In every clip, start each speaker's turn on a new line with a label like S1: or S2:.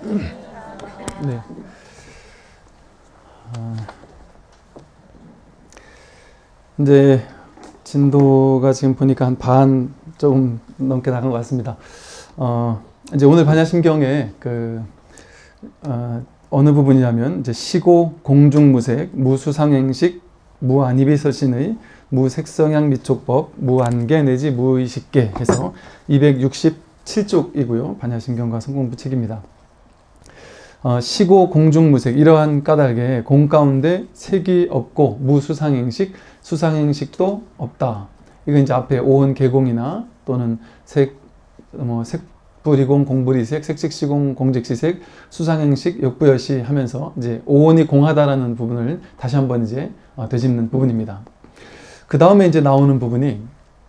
S1: 네. 이제 진도가 지금 보니까 한 반 조금 넘게 나간 것 같습니다. 이제 오늘 반야심경에 어느 부분이냐면 이제 시고 공중무색 무수상행식 무안이비설신의 무색성향 미촉법 무안계 내지 무의식계 해서 267쪽이고요. 반야심경과 성공부 책입니다. 시고 공중무색 이러한 까닭에 공 가운데 색이 없고 무수상행식 수상행식도 없다. 이건 이제 앞에 오은 계공이나 또는 색불이공 공불이색 색식시공 공직시색 수상행식 역부여시 하면서 이제 오온이 공하다라는 부분을 다시 한번 이제 되짚는 부분입니다. 그 다음에 이제 나오는 부분이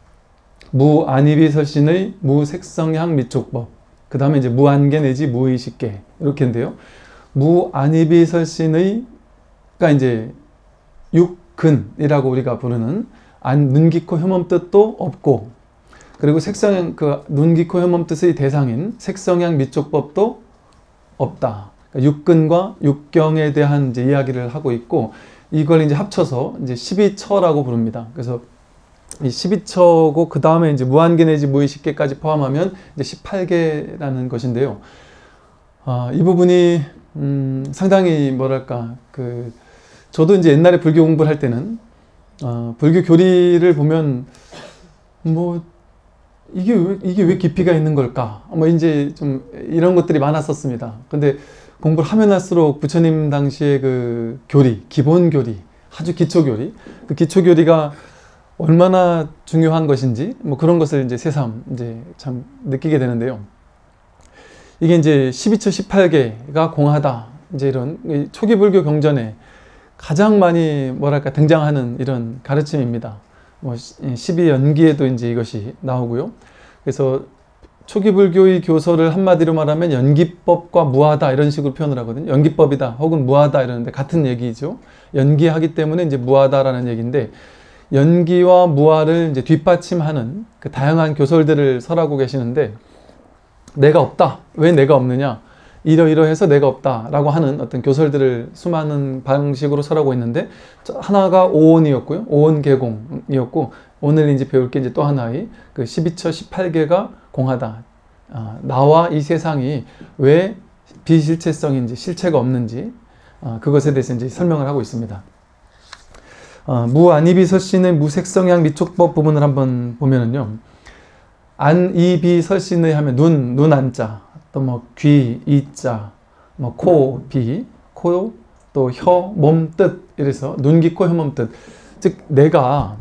S1: 무안이비설신의 무색성향 미촉법 그 다음에 이제 무안계 내지 무의식계 이렇게인데요. 무안이비설신의가 이제 육근이라고 우리가 부르는 눈, 귀, 코, 혐음 뜻도 없고 그리고 색성향 눈, 귀, 코, 혐음 뜻의 대상인 색성향 미촉법도 없다. 그러니까 육근과 육경에 대한 이제 이야기를 하고 있고 이걸 이제 합쳐서 이제 12처라고 부릅니다. 그래서 이 12처고 그 다음에 이제 무안계 내지 무의식계까지 포함하면 이제 18개라는 것인데요. 이 부분이 상당히 뭐랄까 저도 이제 옛날에 불교 공부를 할 때는 불교 교리를 보면 뭐 이게 왜 깊이가 있는 걸까? 뭐 이제 좀 이런 것들이 많았었습니다. 근데 공부를 하면 할수록 부처님 당시의 그 교리, 기본 교리, 아주 기초 교리, 그 기초 교리가 얼마나 중요한 것인지 뭐 그런 것을 이제 새삼 이제 참 느끼게 되는데요. 이게 이제 12처 18개가 공하다. 이제 이런 초기 불교 경전에 가장 많이 뭐랄까 등장하는 이런 가르침입니다. 뭐 12연기에도 이제 이것이 나오고요. 그래서 초기 불교의 교서를 한마디로 말하면 연기법과 무하다 이런 식으로 표현을 하거든요. 연기법이다 혹은 무하다 이러는데 같은 얘기죠. 연기하기 때문에 이제 무하다라는 얘기인데 연기와 무하를 이제 뒷받침하는 그 다양한 교설들을 설하고 계시는데 내가 없다. 왜 내가 없느냐? 이러이러해서 내가 없다라고 하는 어떤 교설들을 수많은 방식으로 설하고 있는데 하나가 오온이었고요. 오온계공이었고 오늘 이제 배울 게 이제 또 하나의 그 12처 18개가 공하다. 나와 이 세상이 왜 비실체성인지 실체가 없는지 그것에 대해서 이제 설명을 하고 있습니다. 무안이비설신의 무색성향 미촉법 부분을 한번 보면은요. 안이비설신의 하면 눈 안자 또 뭐 귀, 이자, 뭐 코, 비, 코, 또 혀, 몸, 뜻 이래서 눈, 귀, 코, 혀, 몸, 뜻 즉 내가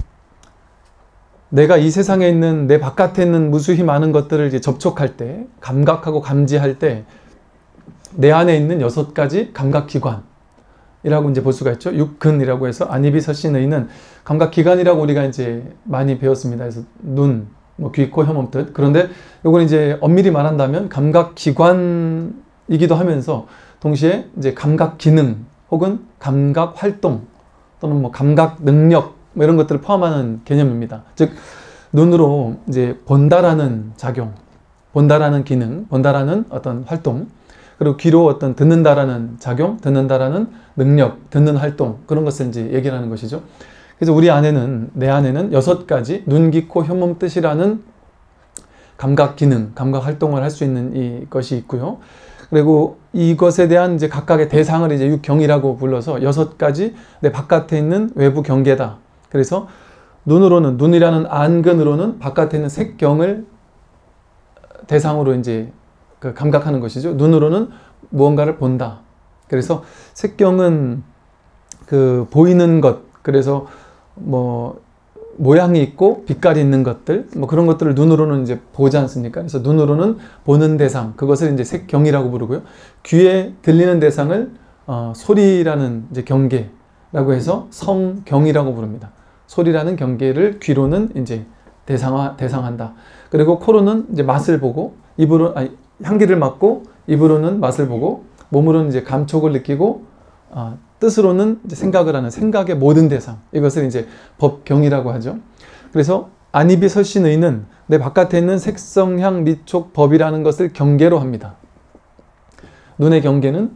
S1: 이 세상에 있는 내 바깥에 있는 무수히 많은 것들을 이제 접촉할 때 감각하고 감지할 때 내 안에 있는 6가지 감각기관이라고 이제 볼 수가 있죠. 육근이라고 해서 안이비설신의는 감각기관이라고 우리가 이제 많이 배웠습니다. 그래서 눈, 뭐 귀, 코, 혀, 몸, 뜻. 그런데 이건 이제 엄밀히 말한다면 감각기관이기도 하면서 동시에 이제 감각기능 혹은 감각활동 또는 뭐 감각능력 뭐 이런 것들을 포함하는 개념입니다. 즉 눈으로 이제 본다라는 작용, 본다라는 기능, 본다라는 어떤 활동 그리고 귀로 어떤 듣는다라는 작용, 듣는다라는 능력, 듣는 활동 그런 것을 이제 얘기를 하는 것이죠. 그래서 우리 안에는 내 안에는 6가지 눈, 귀, 코, 혀, 몸, 뜻이라는 감각 기능, 감각 활동을 할 수 있는 이것이 있고요. 그리고 이것에 대한 이제 각각의 대상을 이제 육경이라고 불러서 6가지 내 바깥에 있는 외부 경계다. 그래서 눈이라는 안근으로는 바깥에 있는 색경을 대상으로 이제 감각하는 것이죠. 눈으로는 무언가를 본다. 그래서 색경은 보이는 것, 그래서 뭐 모양이 있고 빛깔이 있는 것들 뭐 그런 것들을 눈으로는 이제 보지 않습니까? 그래서 눈으로는 보는 대상 그것을 이제 색경이라고 부르고요. 귀에 들리는 대상을 소리라는 이제 경계라고 해서 성경이라고 부릅니다. 소리라는 경계를 귀로는 이제 대상한다. 그리고 코로는 이제 맛을 보고 향기를 맡고 입으로는 맛을 보고 몸으로는 이제 감촉을 느끼고 뜻으로는 이제 생각을 하는 생각의 모든 대상 이것을 이제 법경이라고 하죠. 그래서 안이비설신의는 내 바깥에 있는 색성향 미촉 법이라는 것을 경계로 합니다. 눈의 경계는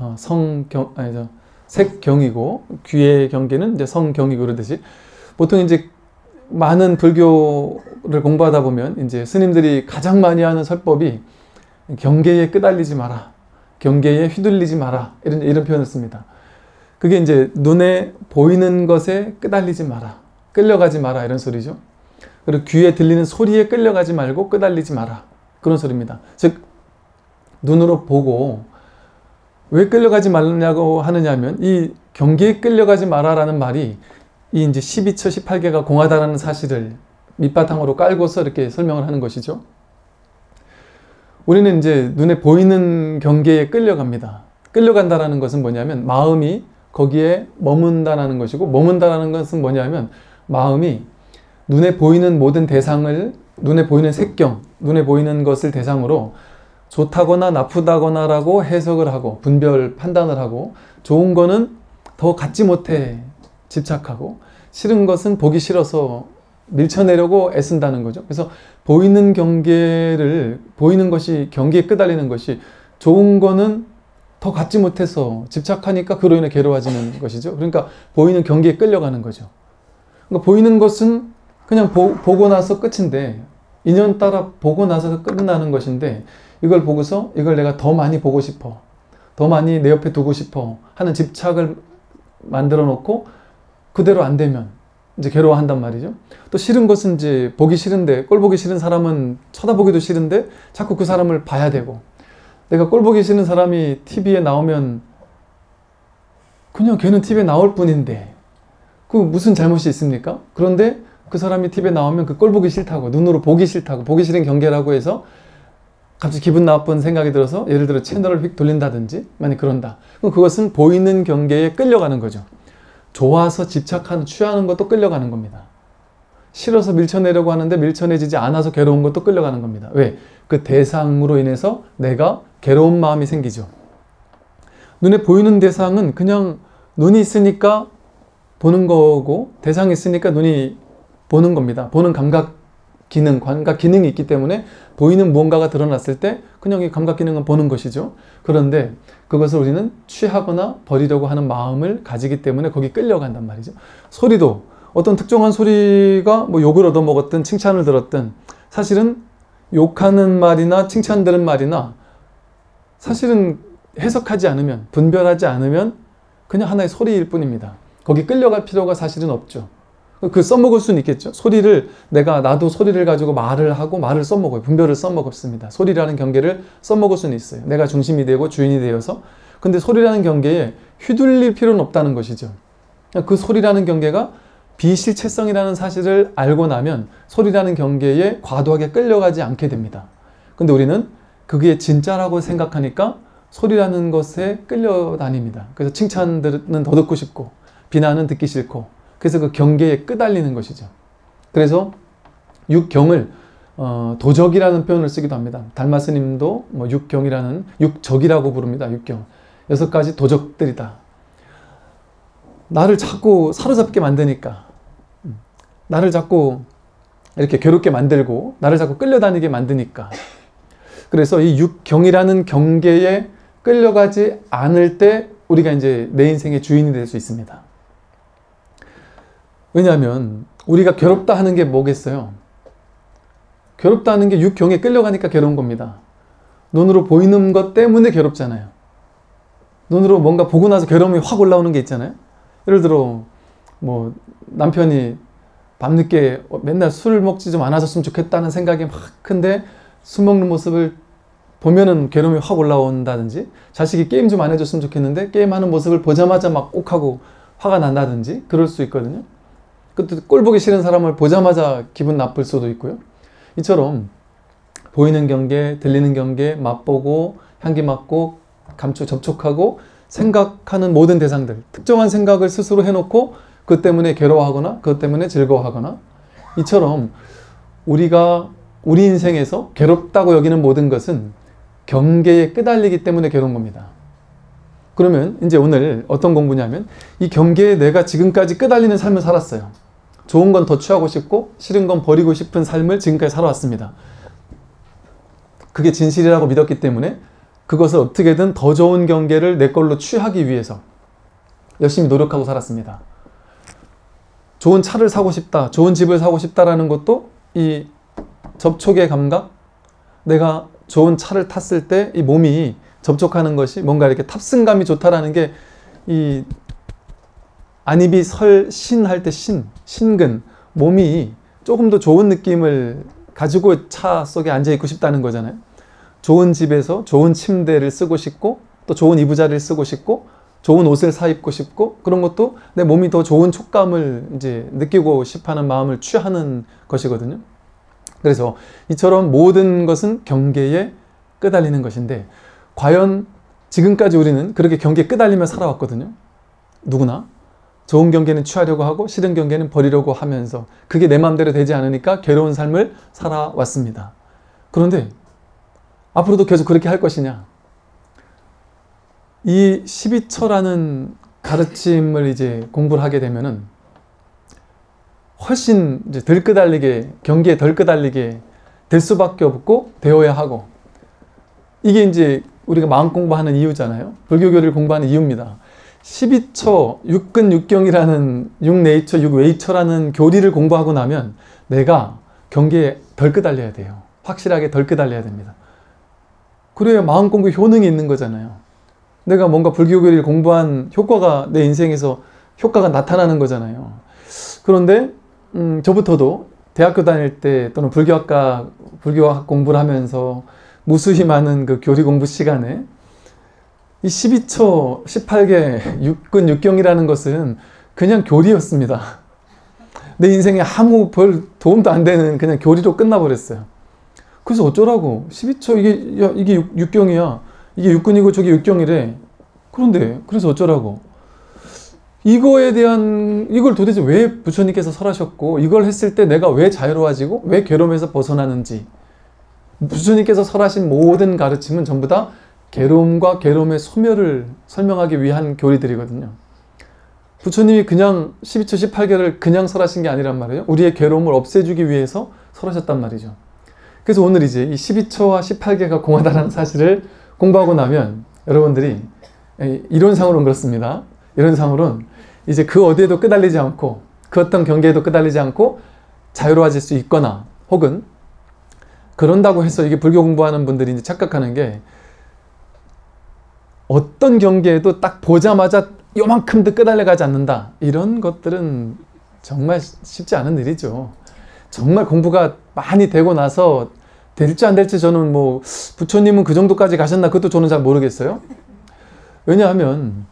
S1: 색경이고 귀의 경계는 이제 성경이고 그러듯이 보통 이제 많은 불교를 공부하다 보면 이제 스님들이 가장 많이 하는 설법이 경계에 끄달리지 마라, 경계에 휘둘리지 마라 이런 표현을 씁니다. 그게 이제 눈에 보이는 것에 끄달리지 마라, 끌려가지 마라 이런 소리죠. 그리고 귀에 들리는 소리에 끌려가지 말고 끄달리지 마라 그런 소리입니다. 즉 눈으로 보고 왜 끌려가지 말냐고 하느냐면 이 경계에 끌려가지 마라라는 말이 이 이제 12처 18개가 공하다라는 사실을 밑바탕으로 깔고서 이렇게 설명을 하는 것이죠. 우리는 이제 눈에 보이는 경계에 끌려갑니다. 끌려간다라는 것은 뭐냐면 마음이 거기에 머문다라는 것이고, 머문다라는 것은 뭐냐면 마음이 눈에 보이는 모든 대상을, 눈에 보이는 색경, 눈에 보이는 것을 대상으로 좋다거나 나쁘다거나 라고 해석을 하고 분별 판단을 하고, 좋은 거는 더 갖지 못해 집착하고 싫은 것은 보기 싫어서 밀쳐내려고 애쓴다는 거죠. 그래서 보이는 경계를, 보이는 것이 경계에 끄달리는 것이 좋은 거는 더 갖지 못해서 집착하니까 그로 인해 괴로워지는 것이죠. 그러니까 보이는 경계에 끌려가는 거죠. 그러니까 보이는 것은 그냥 보고 나서 끝인데, 인연 따라 보고 나서 끝나는 것인데, 이걸 보고서 이걸 내가 더 많이 보고 싶어, 더 많이 내 옆에 두고 싶어 하는 집착을 만들어 놓고 그대로 안 되면 이제 괴로워한단 말이죠. 또 싫은 것은 이제 보기 싫은데, 꼴 보기 싫은 사람은 쳐다보기도 싫은데 자꾸 그 사람을 봐야 되고, 내가 꼴 보기 싫은 사람이 TV에 나오면 그냥 걔는 TV에 나올 뿐인데 그 무슨 잘못이 있습니까? 그런데 그 사람이 TV에 나오면 그 꼴 보기 싫다고, 눈으로 보기 싫다고, 보기 싫은 경계라고 해서 갑자기 기분 나쁜 생각이 들어서 예를 들어 채널을 휙 돌린다든지 만약 그런다. 그럼 그것은 보이는 경계에 끌려가는 거죠. 좋아서 집착하는, 취하는 것도 끌려가는 겁니다. 싫어서 밀쳐내려고 하는데 밀쳐내지지 않아서 괴로운 것도 끌려가는 겁니다. 왜? 그 대상으로 인해서 내가 괴로운 마음이 생기죠. 눈에 보이는 대상은 그냥 눈이 있으니까 보는 거고, 대상이 있으니까 눈이 보는 겁니다. 보는 감각 기능, 감각 기능이 있기 때문에 보이는 무언가가 드러났을 때 그냥 이 감각 기능은 보는 것이죠. 그런데 그것을 우리는 취하거나 버리려고 하는 마음을 가지기 때문에 거기 끌려간단 말이죠. 소리도 어떤 특정한 소리가 뭐 욕을 얻어먹었든 칭찬을 들었든, 사실은 욕하는 말이나 칭찬 들은 말이나 사실은 해석하지 않으면, 분별하지 않으면 그냥 하나의 소리일 뿐입니다. 거기 끌려갈 필요가 사실은 없죠. 그 써먹을 수는 있겠죠. 소리를 나도 소리를 가지고 말을 하고 말을 써먹어요. 분별을 써먹습니다. 소리라는 경계를 써먹을 수는 있어요. 내가 중심이 되고 주인이 되어서. 근데 소리라는 경계에 휘둘릴 필요는 없다는 것이죠. 그 소리라는 경계가 비실체성이라는 사실을 알고 나면 소리라는 경계에 과도하게 끌려가지 않게 됩니다. 근데 우리는 그게 진짜라고 생각하니까 소리라는 것에 끌려다닙니다. 그래서 칭찬들은 더 듣고 싶고 비난은 듣기 싫고, 그래서 그 경계에 끄달리는 것이죠. 그래서 육경을 도적이라는 표현을 쓰기도 합니다. 달마 스님도 뭐 육경이라는, 육적이라고 부릅니다. 육경. 6가지 도적들이다. 나를 자꾸 사로잡게 만드니까, 나를 자꾸 이렇게 괴롭게 만들고 나를 자꾸 끌려다니게 만드니까. 그래서 이 육경이라는 경계에 끌려가지 않을 때 우리가 이제 내 인생의 주인이 될 수 있습니다. 왜냐하면 우리가 괴롭다 하는 게 뭐겠어요? 괴롭다 하는 게 육경에 끌려가니까 괴로운 겁니다. 눈으로 보이는 것 때문에 괴롭잖아요. 눈으로 뭔가 보고 나서 괴로움이 확 올라오는 게 있잖아요. 예를 들어 뭐 남편이 밤늦게 맨날 술을 먹지 좀 않아졌으면 좋겠다는 생각이 막 큰데 술 먹는 모습을 보면은 괴로움이 확 올라온다든지, 자식이 게임 좀 안 해줬으면 좋겠는데 게임하는 모습을 보자마자 막 욱하고 화가 난다든지 그럴 수 있거든요. 그것도 꼴 보기 싫은 사람을 보자마자 기분 나쁠 수도 있고요. 이처럼 보이는 경계, 들리는 경계, 맛보고 향기 맡고 접촉하고 생각하는 모든 대상들, 특정한 생각을 스스로 해놓고 그것 때문에 괴로워하거나 그것 때문에 즐거워하거나, 이처럼 우리가 우리 인생에서 괴롭다고 여기는 모든 것은 경계에 끄달리기 때문에 괴로운 겁니다. 그러면 이제 오늘 어떤 공부냐면, 이 경계에 내가 지금까지 끄달리는 삶을 살았어요. 좋은 건 더 취하고 싶고 싫은 건 버리고 싶은 삶을 지금까지 살아왔습니다. 그게 진실이라고 믿었기 때문에 그것을 어떻게든 더 좋은 경계를 내 걸로 취하기 위해서 열심히 노력하고 살았습니다. 좋은 차를 사고 싶다, 좋은 집을 사고 싶다라는 것도 이 접촉의 감각, 내가 좋은 차를 탔을 때 이 몸이 접촉하는 것이 뭔가 이렇게 탑승감이 좋다라는 게 이 안입이 설신할 때 신근, 몸이 조금 더 좋은 느낌을 가지고 차 속에 앉아 있고 싶다는 거잖아요. 좋은 집에서 좋은 침대를 쓰고 싶고 또 좋은 이부자리를 쓰고 싶고 좋은 옷을 사 입고 싶고 그런 것도 내 몸이 더 좋은 촉감을 이제 느끼고 싶어하는 마음을 취하는 것이거든요. 그래서 이처럼 모든 것은 경계에 끄달리는 것인데 과연 지금까지 우리는 그렇게 경계에 끄달리며 살아왔거든요. 누구나 좋은 경계는 취하려고 하고 싫은 경계는 버리려고 하면서 그게 내 마음대로 되지 않으니까 괴로운 삶을 살아왔습니다. 그런데 앞으로도 계속 그렇게 할 것이냐? 이 12처라는 가르침을 이제 공부를 하게 되면은 훨씬 이제 덜 끄달리게, 경계에 덜 끄달리게 될 수밖에 없고 되어야 하고, 이게 이제 우리가 마음 공부하는 이유잖아요. 불교교리를 공부하는 이유입니다. 12처, 육근육경이라는 육내이처, 육외이처라는 교리를 공부하고 나면 내가 경계에 덜 끄달려야 돼요. 확실하게 덜 끄달려야 됩니다. 그래야 마음 공부 효능이 있는 거잖아요. 내가 뭔가 불교교리를 공부한 효과가 내 인생에서 효과가 나타나는 거잖아요. 그런데 저부터도 대학교 다닐 때 또는 불교학 공부를 하면서 무수히 많은 그 교리 공부 시간에 이 12처, 18개, 육근육경이라는 것은 그냥 교리였습니다. 내 인생에 아무 별 도움도 안 되는 그냥 교리로 끝나버렸어요. 그래서 어쩌라고 12처 이게 육경이야. 이게 육근이고 저게 육경이래. 그런데 그래서 어쩌라고. 이걸 도대체 왜 부처님께서 설하셨고 이걸 했을 때 내가 왜 자유로워지고 왜 괴로움에서 벗어나는지, 부처님께서 설하신 모든 가르침은 전부 다 괴로움과 괴로움의 소멸을 설명하기 위한 교리들이거든요. 부처님이 그냥 12처 18개를 그냥 설하신 게 아니란 말이에요. 우리의 괴로움을 없애주기 위해서 설하셨단 말이죠. 그래서 오늘 이제 이 12처와 18개가 공하다는 사실을 공부하고 나면 여러분들이 이론상으로는 그렇습니다. 이론상으로는 이제 그 어디에도 끄달리지 않고 그 어떤 경계에도 끄달리지 않고 자유로워질 수 있거나, 혹은 그런다고 해서 이게 불교 공부하는 분들이 이제 착각하는 게 어떤 경계에도 딱 보자마자 요만큼도 끄달려가지 않는다. 이런 것들은 정말 쉽지 않은 일이죠. 정말 공부가 많이 되고 나서 될지 안 될지 저는 뭐 부처님은 그 정도까지 가셨나 그것도 저는 잘 모르겠어요. 왜냐하면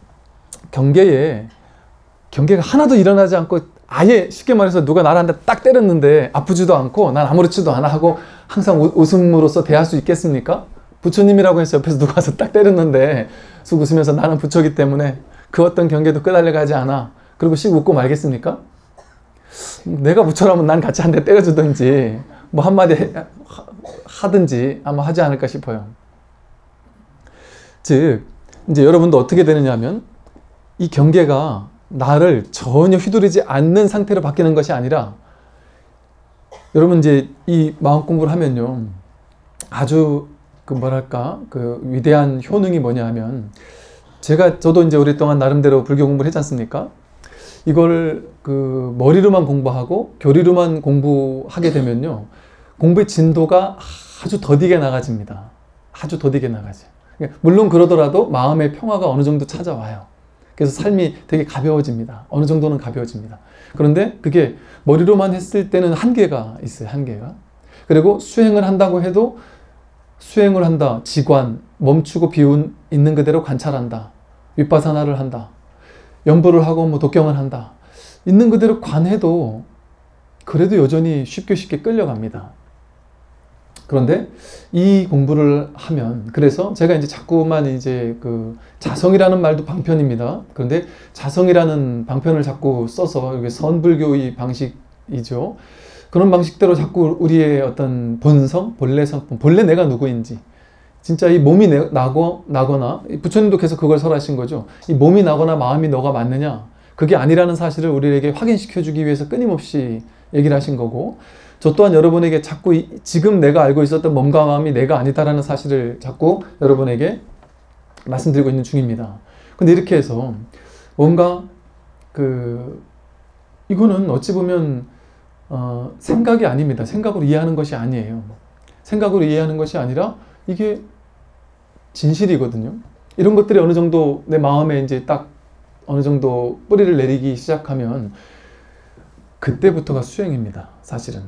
S1: 경계가 하나도 일어나지 않고 아예 쉽게 말해서 누가 나를 한 대 딱 때렸는데 아프지도 않고 난 아무렇지도 않아 하고 항상 웃음으로써 대할 수 있겠습니까? 부처님이라고 해서 옆에서 누가 와서 딱 때렸는데 쑥 웃으면서 나는 부처기 때문에 그 어떤 경계도 끄달려가지 않아. 그리고 씩 웃고 말겠습니까? 내가 부처라면 난 같이 한 대 때려주든지 뭐 한마디 하든지 아마 하지 않을까 싶어요. 즉 이제 여러분도 어떻게 되느냐 하면 이 경계가 나를 전혀 휘두르지 않는 상태로 바뀌는 것이 아니라, 여러분 이제 이 마음 공부를 하면요 아주 그 위대한 효능이 뭐냐 하면, 저도 이제 오랫동안 나름대로 불교 공부를 했지 않습니까? 이걸 그 머리로만 공부하고 교리로만 공부하게 되면요 공부의 진도가 아주 더디게 나가집니다. 아주 더디게 나가죠. 물론 그러더라도 마음의 평화가 어느 정도 찾아와요. 그래서 삶이 되게 가벼워집니다. 어느 정도는 가벼워집니다. 그런데 그게 머리로만 했을 때는 한계가 있어요. 한계가. 그리고 수행을 한다고 해도 수행을 한다, 지관, 멈추고 비운 있는 그대로 관찰한다, 윗바사나를 한다, 연부를 하고 뭐 독경을 한다, 있는 그대로 관해도 그래도 여전히 쉽게 끌려갑니다. 그런데 이 공부를 하면, 그래서 제가 이제 자꾸만 이제 그 자성이라는 말도 방편입니다. 그런데 자성이라는 방편을 자꾸 써서 이게 선불교의 방식이죠. 그런 방식대로 자꾸 우리의 어떤 본성, 본래 성품, 본래 내가 누구인지, 진짜 이 몸이 나거나, 부처님도 계속 그걸 설하신 거죠. 이 몸이 나거나 마음이 너가 맞느냐, 그게 아니라는 사실을 우리에게 확인시켜 주기 위해서 끊임없이 얘기를 하신 거고, 저 또한 여러분에게 자꾸 지금 내가 알고 있었던 몸과 마음이 내가 아니다라는 사실을 자꾸 여러분에게 말씀드리고 있는 중입니다. 근데 이렇게 해서 뭔가 이거는 어찌 보면 생각이 아닙니다. 생각으로 이해하는 것이 아니에요. 생각으로 이해하는 것이 아니라 이게 진실이거든요. 이런 것들이 어느 정도 내 마음에 이제 딱 어느 정도 뿌리를 내리기 시작하면 그때부터가 수행입니다. 사실은.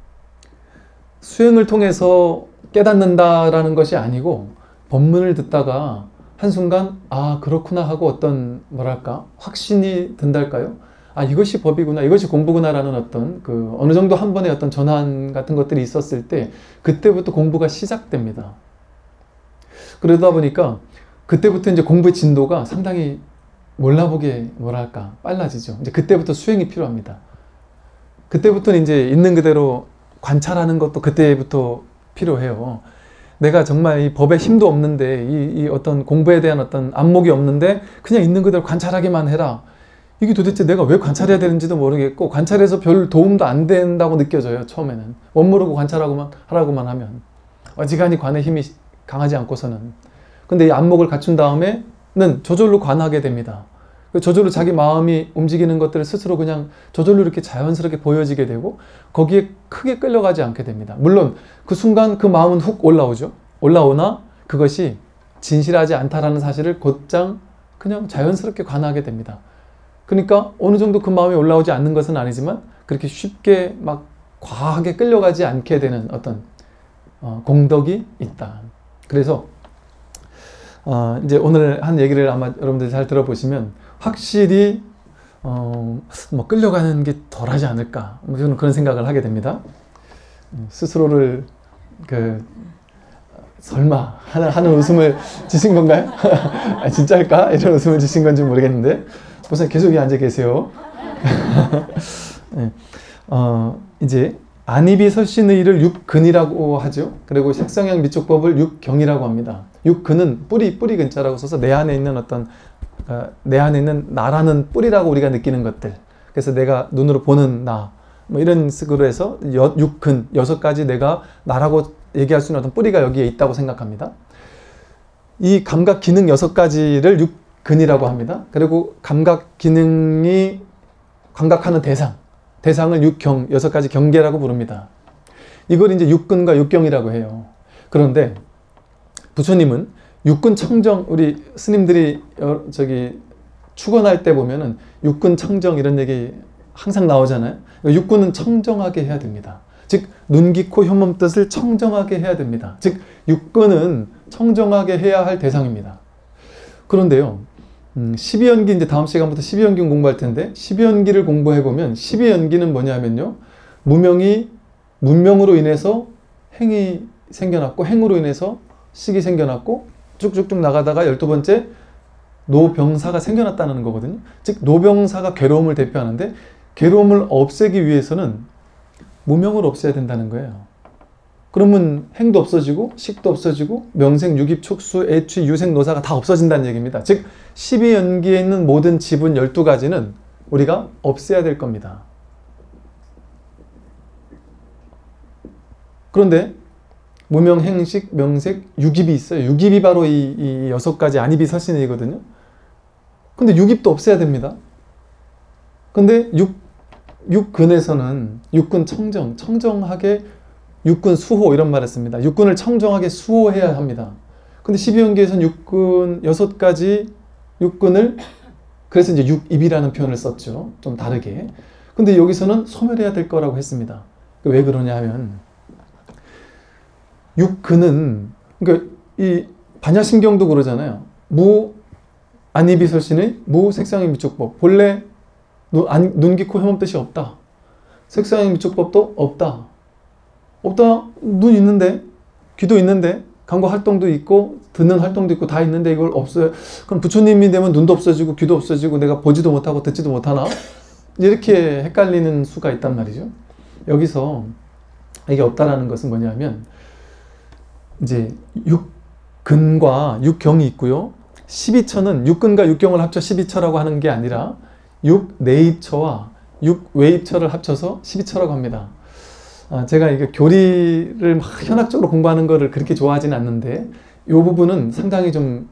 S1: 수행을 통해서 깨닫는다라는 것이 아니고 법문을 듣다가 한순간 아 그렇구나 하고 어떤 뭐랄까 확신이 든달까요? 아 이것이 법이구나 이것이 공부구나라는 어떤 어느 정도 한 번의 어떤 전환 같은 것들이 있었을 때 그때부터 공부가 시작됩니다. 그러다 보니까 그때부터 이제 공부의 진도가 상당히 몰라보게 뭐랄까 빨라지죠. 이제 그때부터 수행이 필요합니다. 그때부터는 이제 있는 그대로 관찰하는 것도 그때부터 필요해요. 내가 정말 이 법에 힘도 없는데 이 어떤 공부에 대한 어떤 안목이 없는데 그냥 있는 그대로 관찰하기만 해라. 이게 도대체 내가 왜 관찰해야 되는지도 모르겠고 관찰해서 별 도움도 안 된다고 느껴져요. 처음에는 멋모르고 관찰하고만 하라고만 하면 어지간히 관의 힘이 강하지 않고서는. 근데 이 안목을 갖춘 다음에는 저절로 관하게 됩니다. 저절로 자기 마음이 움직이는 것들을 스스로 그냥 저절로 이렇게 자연스럽게 보여지게 되고 거기에 크게 끌려가지 않게 됩니다. 물론 그 순간 그 마음은 훅 올라오죠. 올라오나 그것이 진실하지 않다라는 사실을 곧장 그냥 자연스럽게 관하게 됩니다. 그러니까 어느 정도 그 마음이 올라오지 않는 것은 아니지만 그렇게 쉽게 막 과하게 끌려가지 않게 되는 어떤 공덕이 있다. 그래서 이제 오늘 한 얘기를 아마 여러분들이 잘 들어보시면 확실히 뭐 끌려가는 게 덜하지 않을까 저는 그런 생각을 하게 됩니다. 스스로를 설마 하는 웃음을 지신 건가요? 아, 진짜일까? 이런 웃음을 지신 건지 모르겠는데 벌써 계속 여기 앉아 계세요. 네. 이제 안이비 설신의를 육근이라고 하죠. 그리고 색성향 미촉법을 육경이라고 합니다. 육근은 뿌리 근자라고 써서 내 안에 있는 어떤 내 안에 있는 나라는 뿌리라고 우리가 느끼는 것들. 그래서 내가 눈으로 보는 나, 뭐 이런 식으로 해서 육근, 6가지 내가 나라고 얘기할 수 있는 어떤 뿌리가 여기에 있다고 생각합니다. 이 감각 기능 6가지를 육근이라고 합니다. 그리고 감각 기능이 감각하는 대상을 육경, 6가지 경계라고 부릅니다. 이걸 이제 육근과 육경이라고 해요. 그런데 부처님은 육근 청정, 우리 스님들이 축원할 때 보면은 육근 청정 이런 얘기 항상 나오잖아요. 육근은 청정하게 해야 됩니다. 즉 눈, 귀, 코, 혀, 몸, 뜻을 청정하게 해야 됩니다. 즉 육근은 청정하게 해야 할 대상입니다. 그런데요, 12연기 이제 다음 시간부터 12연기 공부할 텐데 12연기를 공부해 보면 12연기는 뭐냐면요, 문명으로 인해서 행이 생겨났고 행으로 인해서 식이 생겨났고 쭉쭉쭉 나가다가 12번째 노병사가 생겨났다는 거거든요. 즉 노병사가 괴로움을 대표하는데 괴로움을 없애기 위해서는 무명을 없애야 된다는 거예요. 그러면 행도 없어지고 식도 없어지고 명생, 유깁, 촉수, 애취, 유생, 노사가 다 없어진다는 얘기입니다. 즉 12연기에 있는 모든 지분 12가지는 우리가 없애야 될 겁니다. 그런데 무명, 행식, 명색, 유깁이 있어요. 유깁이 바로 이 6가지 안이비 설신이거든요. 근데 유깁도 없애야 됩니다. 근데 육근에서는 육근 청정하게 육근 수호 이런 말을 씁니다. 육근을 청정하게 수호해야 합니다. 근데 12연기에서는 육근 6가지 육근을 그래서 이제 육입이라는 표현을 썼죠. 좀 다르게. 근데 여기서는 소멸해야 될 거라고 했습니다. 왜 그러냐 하면 육근은 그러니까 이 반야심경도 그러잖아요. 안이비설신의 무색상의 미촉법. 본래 눈, 귀, 코, 혀, 몸, 뜻이 없다. 색상의 미촉법도 없다. 눈 있는데, 귀도 있는데, 감각 활동도 있고, 듣는 활동도 있고, 다 있는데 이걸 없어요. 그럼 부처님이 되면 눈도 없어지고, 귀도 없어지고, 내가 보지도 못하고, 듣지도 못하나? 이렇게 헷갈리는 수가 있단 말이죠. 여기서 이게 없다라는 것은 뭐냐면, 이제 육근과 육경이 있고요. 12처는 육근과 육경을 합쳐 12처라고 하는 게 아니라 육내입처와 육외입처를 합쳐서 12처라고 합니다. 제가 이게 교리를 막 현학적으로 공부하는 거를 그렇게 좋아하지는 않는데 이 부분은 상당히 좀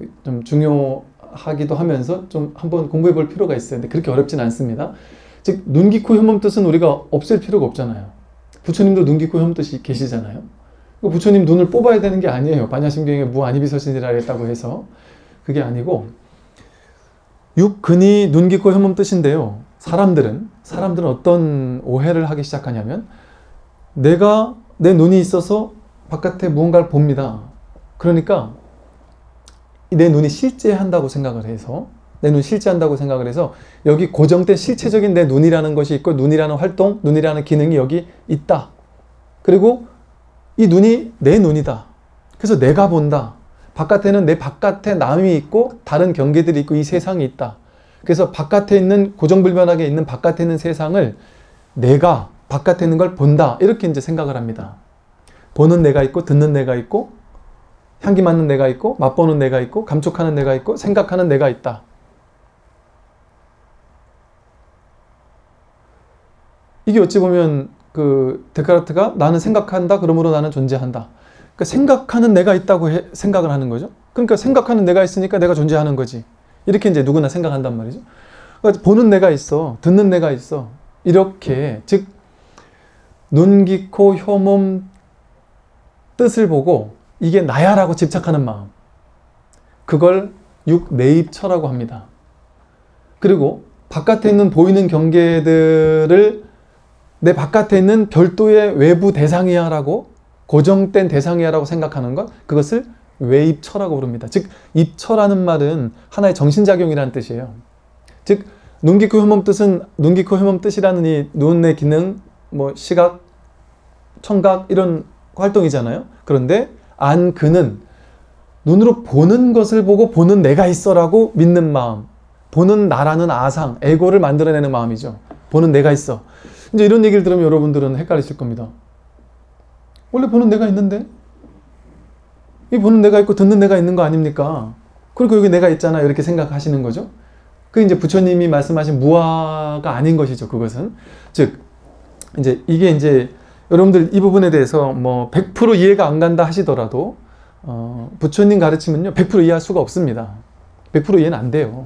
S1: 중요하기도 하면서 좀 한번 공부해 볼 필요가 있어요. 근데 그렇게 어렵진 않습니다. 즉 눈, 귀, 코, 혀몸 뜻은 우리가 없앨 필요가 없잖아요. 부처님도 눈, 귀, 코, 혀몸 뜻이 계시잖아요. 부처님 눈을 뽑아야 되는 게 아니에요. 반야심경에 무아니비서신이라 했다고 해서 그게 아니고 육, 근이 눈, 귀, 코, 혀몸 뜻인데요. 사람들은 어떤 오해를 하기 시작하냐면 내가 내 눈이 있어서 바깥에 무언가를 봅니다. 그러니까 내 눈이 실제한다고 생각을 해서 내 눈이 실제한다고 생각을 해서 여기 고정된 실체적인 내 눈이라는 것이 있고 눈이라는 활동, 눈이라는 기능이 여기 있다. 그리고 이 눈이 내 눈이다. 그래서 내가 본다. 바깥에는 내 바깥에 남이 있고 다른 경계들이 있고 이 세상이 있다. 그래서 바깥에 있는 고정불변하게 있는 바깥에 있는 세상을 내가 바깥에 있는 걸 본다. 이렇게 이제 생각을 합니다. 보는 내가 있고 듣는 내가 있고 향기 맡는 내가 있고 맛보는 내가 있고 감촉하는 내가 있고 생각하는 내가 있다. 이게 어찌 보면 데카르트가 나는 생각한다. 그러므로 나는 존재한다. 그러니까 생각하는 내가 있다고 생각을 하는 거죠. 그러니까 생각하는 내가 있으니까 내가 존재하는 거지. 이렇게 이제 누구나 생각한단 말이죠. 그러니까 보는 내가 있어. 듣는 내가 있어. 이렇게 즉 눈, 귀, 코, 혀, 몸 뜻을 보고 이게 나야 라고 집착하는 마음. 그걸 육내입처라고 합니다. 그리고 바깥에 있는 보이는 경계들을 내 바깥에 있는 별도의 외부 대상이야 라고 고정된 대상이야 라고 생각하는 것, 그것을 외입처라고 부릅니다. 즉 입처라는 말은 하나의 정신작용이라는 뜻이에요. 즉 눈, 귀, 코, 혀몸 뜻은 눈, 귀, 코, 혀몸 뜻이라는 이 눈의 기능, 뭐 시각, 청각 이런 활동이잖아요. 그런데 안그는 눈으로 보는 것을 보고 보는 내가 있어 라고 믿는 마음, 보는 나라는 아상, 에고를 만들어내는 마음이죠. 보는 내가 있어. 이제 이런 얘기를 들으면 여러분들은 헷갈리실 겁니다. 원래 보는 내가 있는데? 이 보는 내가 있고 듣는 내가 있는 거 아닙니까? 그리고 여기 내가 있잖아. 이렇게 생각하시는 거죠. 그 이제 부처님이 말씀하신 무아가 아닌 것이죠. 그것은. 즉, 이게 이제 여러분들 이 부분에 대해서 뭐 100% 이해가 안 간다 하시더라도 부처님 가르침은요 100% 이해할 수가 없습니다. 100% 이해는 안 돼요.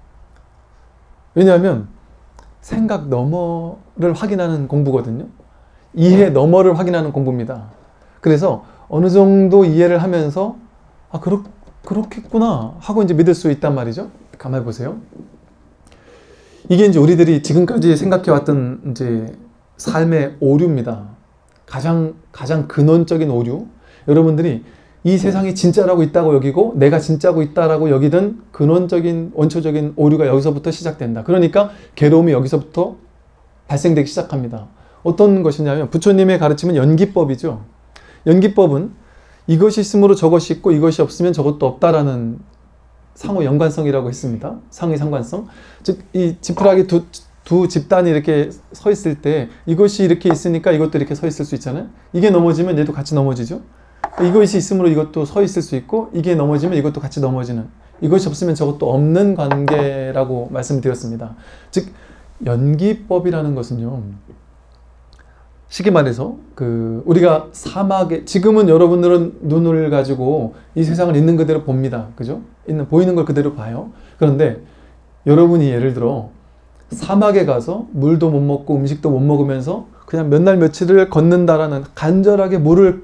S1: 왜냐하면 생각 너머를 확인하는 공부거든요. 이해 너머를 확인하는 공부입니다. 그래서 어느 정도 이해를 하면서 그렇겠구나 하고 이제 믿을 수 있단 말이죠. 가만히 보세요. 이게 이제 우리들이 지금까지 생각해왔던 이제 삶의 오류입니다. 가장 근원적인 오류. 여러분들이 이 세상이 진짜라고 있다고 여기고 내가 진짜고 있다라고 여기던 근원적인 원초적인 오류가 여기서부터 시작된다. 그러니까 괴로움이 여기서부터 발생되기 시작합니다. 어떤 것이냐면 부처님의 가르침은 연기법이죠. 연기법은 이것이 있으므로 저것이 있고 이것이 없으면 저것도 없다라는 상호 연관성이라고 했습니다. 상의 상관성. 즉 이 지푸라기 두 집단이 이렇게 서 있을 때 이것이 이렇게 있으니까 이것도 이렇게 서 있을 수 있잖아요. 이게 넘어지면 얘도 같이 넘어지죠. 이것이 있으므로 이것도 서 있을 수 있고 이게 넘어지면 이것도 같이 넘어지는, 이것이 없으면 저것도 없는 관계라고 말씀드렸습니다. 즉 연기법이라는 것은요, 쉽게 말해서 우리가 사막에, 지금은 여러분들은 눈을 가지고 이 세상을 있는 그대로 봅니다. 그죠? 보이는 걸 그대로 봐요. 그런데 여러분이 예를 들어 사막에 가서 물도 못 먹고 음식도 못 먹으면서 그냥 몇 날 며칠을 걷는다라는, 간절하게 물을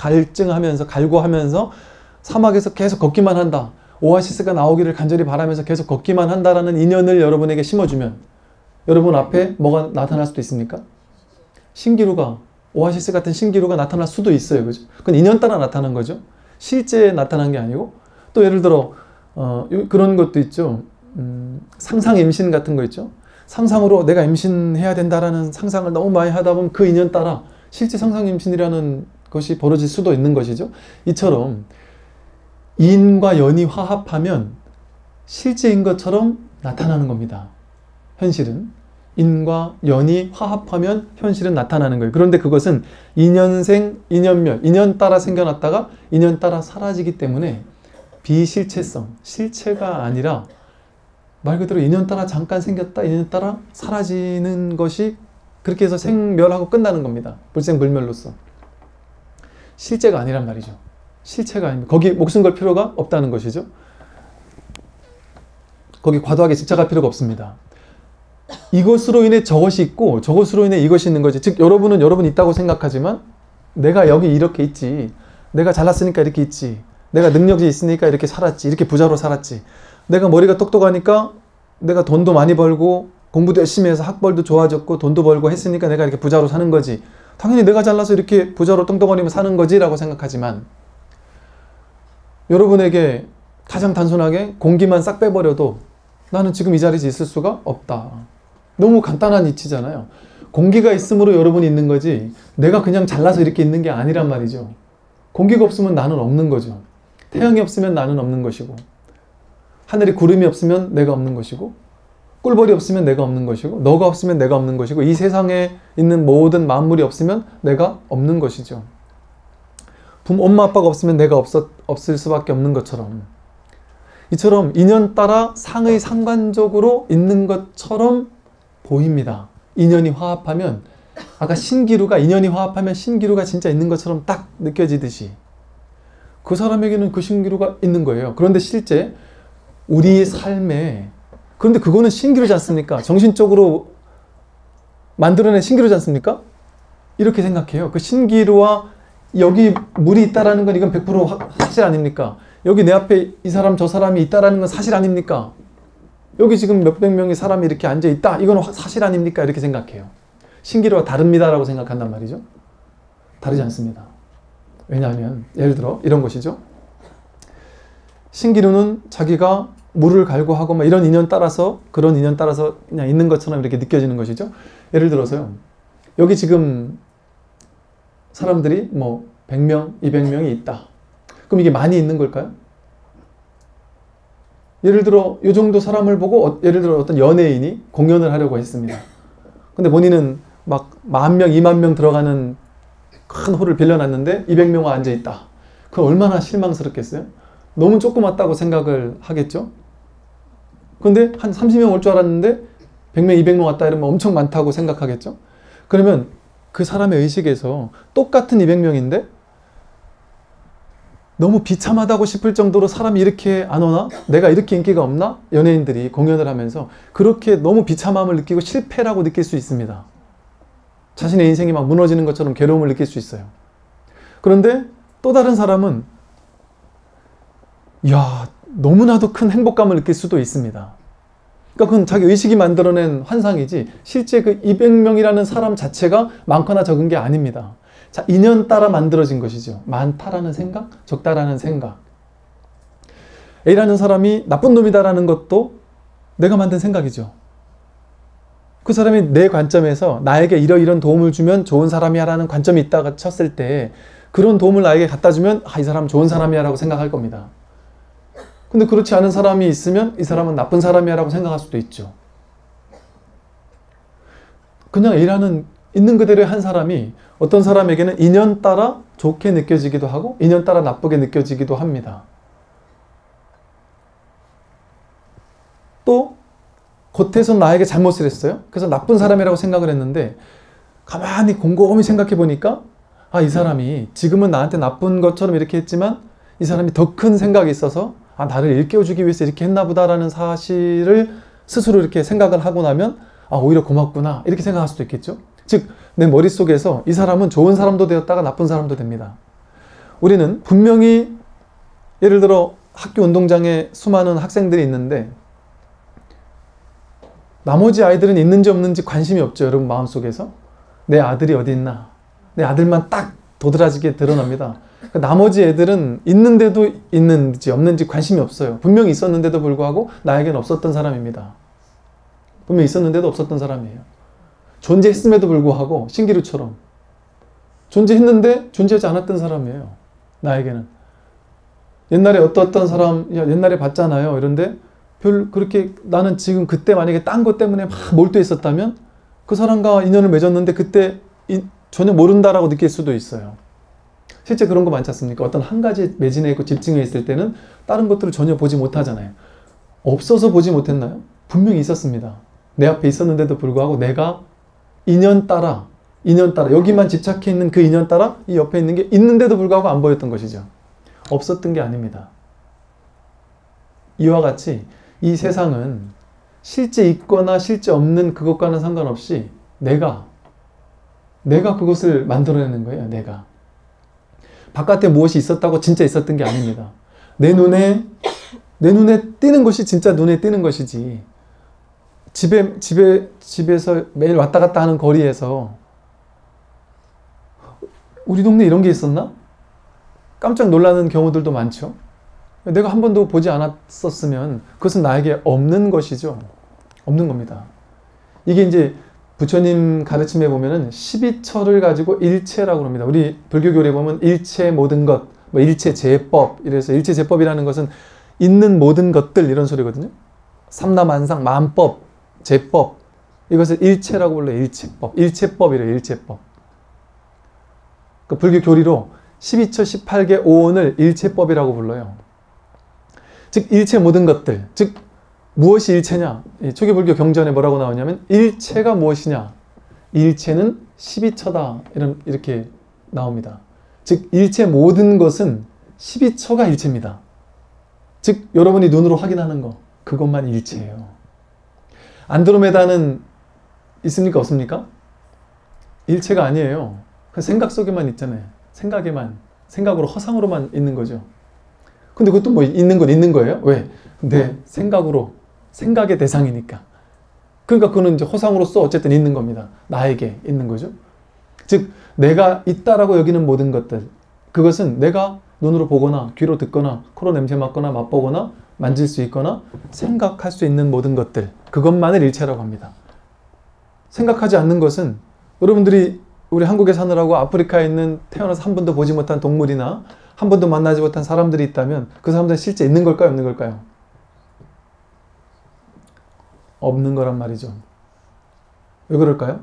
S1: 갈구하면서 사막에서 계속 걷기만 한다, 오아시스가 나오기를 간절히 바라면서 계속 걷기만 한다라는 인연을 여러분에게 심어주면 여러분 앞에 뭐가 나타날 수도 있습니까? 신기루가, 오아시스 같은 신기루가 나타날 수도 있어요. 그죠? 그건 인연 따라 나타난 거죠. 실제 나타난 게 아니고. 또 예를 들어 그런 것도 있죠. 상상 임신 같은 거 있죠. 상상으로 내가 임신해야 된다라는 상상을 너무 많이 하다 보면 그 인연 따라 실제 상상 임신이라는 것이 벌어질 수도 있는 것이죠. 이처럼 인과 연이 화합하면 실제인 것처럼 나타나는 겁니다. 현실은. 인과 연이 화합하면 현실은 나타나는 거예요. 그런데 그것은 인연생, 인연멸, 인연 따라 생겨났다가 인연 따라 사라지기 때문에 비실체성, 실체가 아니라 말 그대로 인연 따라 잠깐 생겼다, 인연 따라 사라지는 것이 그렇게 해서 생멸하고 끝나는 겁니다. 불생불멸로서. 실제가 아니란 말이죠. 실체가 아닙니다. 거기 목숨 걸 필요가 없다는 것이죠. 거기 과도하게 집착할 필요가 없습니다. 이것으로 인해 저것이 있고 저것으로 인해 이것이 있는 거지. 즉 여러분은 여러분 있다고 생각하지만 내가 여기 이렇게 있지. 내가 잘났으니까 이렇게 있지. 내가 능력이 있으니까 이렇게 살았지. 이렇게 부자로 살았지. 내가 머리가 똑똑하니까 내가 돈도 많이 벌고 공부도 열심히 해서 학벌도 좋아졌고 돈도 벌고 했으니까 내가 이렇게 부자로 사는 거지. 당연히 내가 잘나서 이렇게 부자로 똥덩어리면 사는 거지 라고 생각하지만 여러분에게 가장 단순하게 공기만 싹 빼버려도 나는 지금 이 자리에 있을 수가 없다. 너무 간단한 이치잖아요. 공기가 있으므로 여러분이 있는 거지 내가 그냥 잘나서 이렇게 있는 게 아니란 말이죠. 공기가 없으면 나는 없는 거죠. 태양이 없으면 나는 없는 것이고 하늘에 구름이 없으면 내가 없는 것이고 꿀벌이 없으면 내가 없는 것이고 너가 없으면 내가 없는 것이고 이 세상에 있는 모든 만물이 없으면 내가 없는 것이죠. 엄마 아빠가 없으면 내가 없을 수밖에 없는 것처럼 이처럼 인연 따라 상의 상관적으로 있는 것처럼 보입니다. 인연이 화합하면 아까 신기루가 인연이 화합하면 신기루가 진짜 있는 것처럼 딱 느껴지듯이 그 사람에게는 그 신기루가 있는 거예요. 그런데 실제 우리 삶에 그런데 그거는 신기루지 않습니까? 정신적으로 만들어낸 신기루지 않습니까? 이렇게 생각해요. 그 신기루와 여기 물이 있다라는 건 이건 100% 사실 아닙니까? 여기 내 앞에 이 사람 저 사람이 있다라는 건 사실 아닙니까? 여기 지금 몇백 명의 사람이 이렇게 앉아 있다. 이건 사실 아닙니까? 이렇게 생각해요. 신기루와 다릅니다라고 생각한단 말이죠. 다르지 않습니다. 왜냐하면 예를 들어 이런 것이죠. 신기루는 자기가 물을 갈구하고 막 이런 인연 따라서 그런 인연 따라서 그냥 있는 것처럼 이렇게 느껴지는 것이죠. 예를 들어서요. 여기 지금 사람들이 뭐 100명, 200명이 있다. 그럼 이게 많이 있는 걸까요? 예를 들어 이 정도 사람을 보고 예를 들어 어떤 연예인이 공연을 하려고 했습니다. 근데 본인은 막 10,000명, 20,000명 들어가는 큰 홀을 빌려놨는데 200명이 앉아있다. 그럼 얼마나 실망스럽겠어요? 너무 조그맣다고 생각을 하겠죠? 근데 한 30명 올 줄 알았는데 100명, 200명 왔다 이러면 엄청 많다고 생각하겠죠? 그러면 그 사람의 의식에서 똑같은 200명인데 너무 비참하다고 싶을 정도로 사람이 이렇게 안 오나? 내가 이렇게 인기가 없나? 연예인들이 공연을 하면서 그렇게 너무 비참함을 느끼고 실패라고 느낄 수 있습니다. 자신의 인생이 막 무너지는 것처럼 괴로움을 느낄 수 있어요. 그런데 또 다른 사람은 야, 너무나도 큰 행복감을 느낄 수도 있습니다. 그러니까 그건 자기 의식이 만들어낸 환상이지 실제 그 200명이라는 사람 자체가 많거나 적은 게 아닙니다. 자, 인연 따라 만들어진 것이죠. 많다라는 생각, 적다라는 생각. A라는 사람이 나쁜 놈이다라는 것도 내가 만든 생각이죠. 그 사람이 내 관점에서 나에게 이런 도움을 주면 좋은 사람이야 라는 관점이 있다가 쳤을 때 그런 도움을 나에게 갖다 주면 이 사람 좋은 사람이야 라고 생각할 겁니다. 근데 그렇지 않은 사람이 있으면 이 사람은 나쁜 사람이야 라고 생각할 수도 있죠. 그냥 A라는 있는 그대로의 한 사람이 어떤 사람에게는 인연 따라 좋게 느껴지기도 하고 인연 따라 나쁘게 느껴지기도 합니다. 또 겉에서 나에게 잘못을 했어요. 그래서 나쁜 사람이라고 생각을 했는데 가만히 곰곰이 생각해 보니까 이 사람이 지금은 나한테 나쁜 것처럼 이렇게 했지만 이 사람이 더 큰 생각이 있어서 나를 일깨워주기 위해서 이렇게 했나 보다라는 사실을 스스로 이렇게 생각을 하고 나면 오히려 고맙구나 이렇게 생각할 수도 있겠죠. 즉 내 머릿속에서 이 사람은 좋은 사람도 되었다가 나쁜 사람도 됩니다. 우리는 분명히 예를 들어 학교 운동장에 수많은 학생들이 있는데 나머지 아이들은 있는지 없는지 관심이 없죠. 여러분 마음속에서 내 아들이 어디 있나 내 아들만 딱 도드라지게 드러납니다. 나머지 애들은 있는데도 있는지 없는지 관심이 없어요. 분명히 있었는데도 불구하고 나에겐 없었던 사람입니다. 분명히 있었는데도 없었던 사람이에요. 존재했음에도 불구하고 신기루처럼 존재했는데 존재하지 않았던 사람이에요. 나에게는. 옛날에 어떤 사람 옛날에 봤잖아요. 이런데 그렇게 나는 지금 그때 만약에 딴 것 때문에 막 몰두했었다면 그 사람과 인연을 맺었는데 그때 전혀 모른다라고 느낄 수도 있어요. 실제 그런 거 많지 않습니까? 어떤 한 가지 매진해 있고 집중해 있을 때는 다른 것들을 전혀 보지 못하잖아요. 없어서 보지 못했나요? 분명히 있었습니다. 내 앞에 있었는데도 불구하고 내가 인연 따라 여기만 집착해 있는 그 인연 따라 이 옆에 있는 게 있는데도 불구하고 안 보였던 것이죠. 없었던 게 아닙니다. 이와 같이 이 세상은 실제 있거나 실제 없는 그것과는 상관없이 내가 그것을 만들어내는 거예요. 내가. 바깥에 무엇이 있었다고 진짜 있었던 게 아닙니다. 내 눈에 띄는 것이 진짜 눈에 띄는 것이지. 집에서 매일 왔다 갔다 하는 거리에서 우리 동네 이런 게 있었나? 깜짝 놀라는 경우들도 많죠. 내가 한 번도 보지 않았었으면 그것은 나에게 없는 것이죠. 없는 겁니다. 이게 이제 부처님 가르침에 보면은 12처를 가지고 일체라고 합니다. 우리 불교교리에 보면 일체 모든 것, 뭐 일체 제법, 이래서 일체 제법이라는 것은 있는 모든 것들 이런 소리거든요. 삼라만상, 만법, 제법, 이것을 일체라고 불러요. 일체법, 일체법이래요. 일체법. 그 불교 교리로 12처 18개 오온을 일체법이라고 불러요. 즉 일체 모든 것들, 즉 무엇이 일체냐? 초기 불교 경전에 뭐라고 나오냐면 일체가 무엇이냐? 일체는 12처다. 이렇게 나옵니다. 즉 일체 모든 것은 12처가 일체입니다. 즉 여러분이 눈으로 확인하는 거 그것만 일체예요. 안드로메다는 있습니까? 없습니까? 일체가 아니에요. 그 생각 속에만 있잖아요. 생각으로 허상으로만 있는 거죠. 근데 그것도 뭐 있는 건 있는 거예요? 왜? 내 생각의 대상이니까. 그러니까 그거는 이제 허상으로서 어쨌든 있는 겁니다. 나에게 있는 거죠. 즉 내가 있다라고 여기는 모든 것들, 그것은 내가 눈으로 보거나 귀로 듣거나 코로 냄새 맡거나 맛보거나 만질 수 있거나 생각할 수 있는 모든 것들, 그것만을 일체라고 합니다. 생각하지 않는 것은 여러분들이 우리 한국에 사느라고 아프리카에 있는 태어나서 한 번도 보지 못한 동물이나 한 번도 만나지 못한 사람들이 있다면 그 사람들은 실제 있는 걸까요? 없는 걸까요? 없는 거란 말이죠. 왜 그럴까요?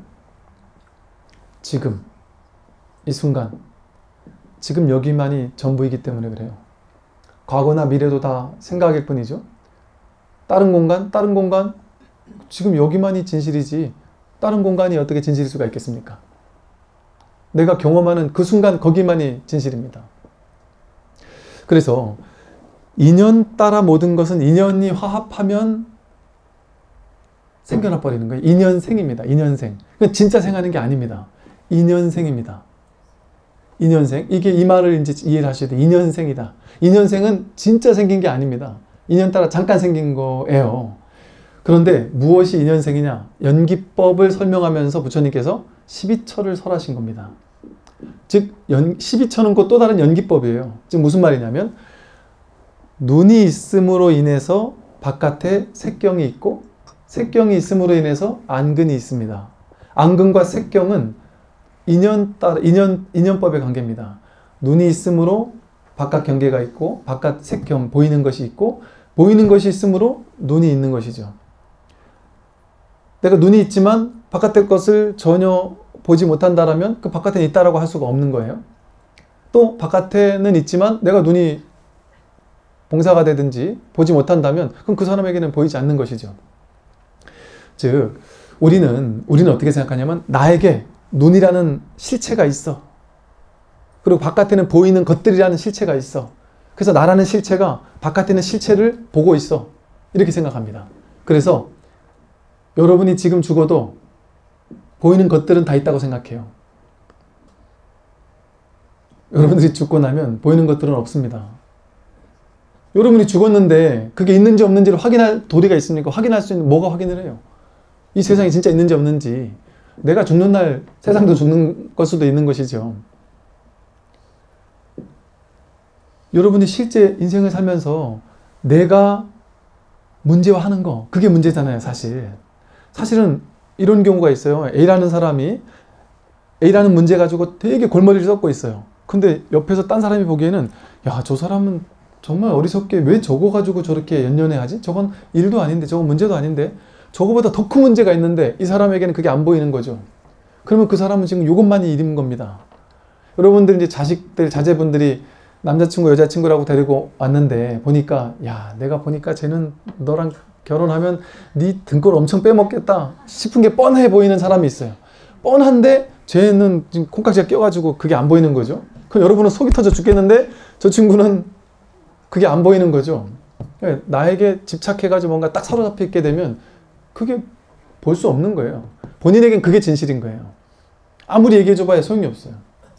S1: 지금, 이 순간, 지금 여기만이 전부이기 때문에 그래요. 과거나 미래도 다 생각일 뿐이죠. 다른 공간, 지금 여기만이 진실이지 다른 공간이 어떻게 진실일 수가 있겠습니까? 내가 경험하는 그 순간 거기만이 진실입니다. 그래서 인연 따라 모든 것은 인연이 화합하면 생겨나 버리는 거예요. 인연생입니다. 인연생. 진짜 생하는 게 아닙니다. 인연생입니다. 인연생. 이게 이 말을 이제 이해를 하셔야 돼요. 인연생이다. 인연생은 진짜 생긴 게 아닙니다. 인연 따라 잠깐 생긴 거예요. 그런데 무엇이 인연생이냐? 연기법을 설명하면서 부처님께서 12처를 설하신 겁니다. 즉 12처는 곧 또 다른 연기법이에요. 즉 무슨 말이냐면 눈이 있음으로 인해서 바깥에 색경이 있고 색경이 있음으로 인해서 안근이 있습니다. 안근과 색경은 인연법의 관계입니다. 눈이 있음으로 바깥 경계가 있고 바깥 색경, 보이는 것이 있고 보이는 것이 있음으로 눈이 있는 것이죠. 내가 눈이 있지만 바깥의 것을 전혀 보지 못한다라면 그 바깥에는 있다라고 할 수가 없는 거예요. 또 바깥에는 있지만 내가 눈이 봉사가 되든지 보지 못한다면 그럼 그 사람에게는 보이지 않는 것이죠. 즉 우리는 어떻게 생각하냐면 나에게 눈이라는 실체가 있어. 그리고 바깥에는 보이는 것들이라는 실체가 있어. 그래서 나라는 실체가 바깥에는 실체를 보고 있어. 이렇게 생각합니다. 그래서 여러분이 지금 죽어도 보이는 것들은 다 있다고 생각해요. 여러분들이 죽고 나면 보이는 것들은 없습니다. 여러분이 죽었는데 그게 있는지 없는지를 확인할 도리가 있습니까? 확인할 수 있는 뭐가 확인을 해요? 이 세상에 진짜 있는지 없는지. 내가 죽는 날 세상도 죽는 걸 수도 있는 것이죠. 여러분이 실제 인생을 살면서 내가 문제화하는 거, 그게 문제잖아요, 사실. 사실은 이런 경우가 있어요. A라는 사람이 A라는 문제 가지고 되게 골머리를 썩고 있어요. 근데 옆에서 딴 사람이 보기에는 야, 저 사람은 정말 어리석게 왜 저거 가지고 저렇게 연연해하지? 저건 일도 아닌데, 저건 문제도 아닌데, 저거보다 더 큰 문제가 있는데 이 사람에게는 그게 안 보이는 거죠. 그러면 그 사람은 지금 이것만이 일인 겁니다. 여러분들 이제 자식들, 자제분들이 남자친구, 여자친구라고 데리고 왔는데 보니까 야, 내가 보니까 쟤는 너랑 결혼하면 네 등골 엄청 빼먹겠다 싶은 게 뻔해 보이는 사람이 있어요. 뻔한데 쟤는 지금 콩깍지가 껴가지고 그게 안 보이는 거죠. 그럼 여러분은 속이 터져 죽겠는데 저 친구는 그게 안 보이는 거죠. 나에게 집착해가지고 뭔가 딱 사로잡혀 있게 되면 그게 볼 수 없는 거예요. 본인에겐 그게 진실인 거예요. 아무리 얘기해줘봐야 소용이 없어요.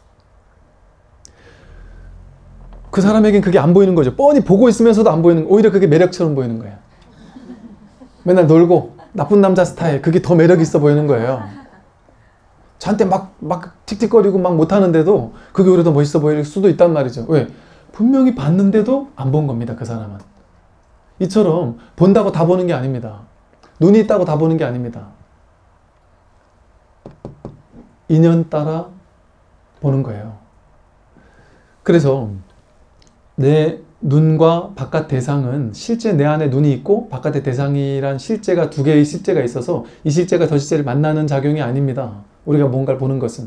S1: 그 사람에겐 그게 안 보이는 거죠. 뻔히 보고 있으면서도 안 보이는 거예요. 오히려 그게 매력처럼 보이는 거예요. 맨날 놀고 나쁜 남자 스타일, 그게 더 매력 있어 보이는 거예요. 저한테 막 틱틱거리고 막 못하는데도 그게 오히려 더 멋있어 보일 수도 있단 말이죠. 왜? 분명히 봤는데도 안 본 겁니다. 그 사람은. 이처럼 본다고 다 보는 게 아닙니다. 눈이 있다고 다 보는 게 아닙니다. 인연 따라 보는 거예요. 그래서 내 눈과 바깥 대상은 실제 내 안에 눈이 있고 바깥의 대상이란 실제가 두 개의 실제가 있어서 이 실제가 저 실제를 만나는 작용이 아닙니다. 우리가 뭔가를 보는 것은.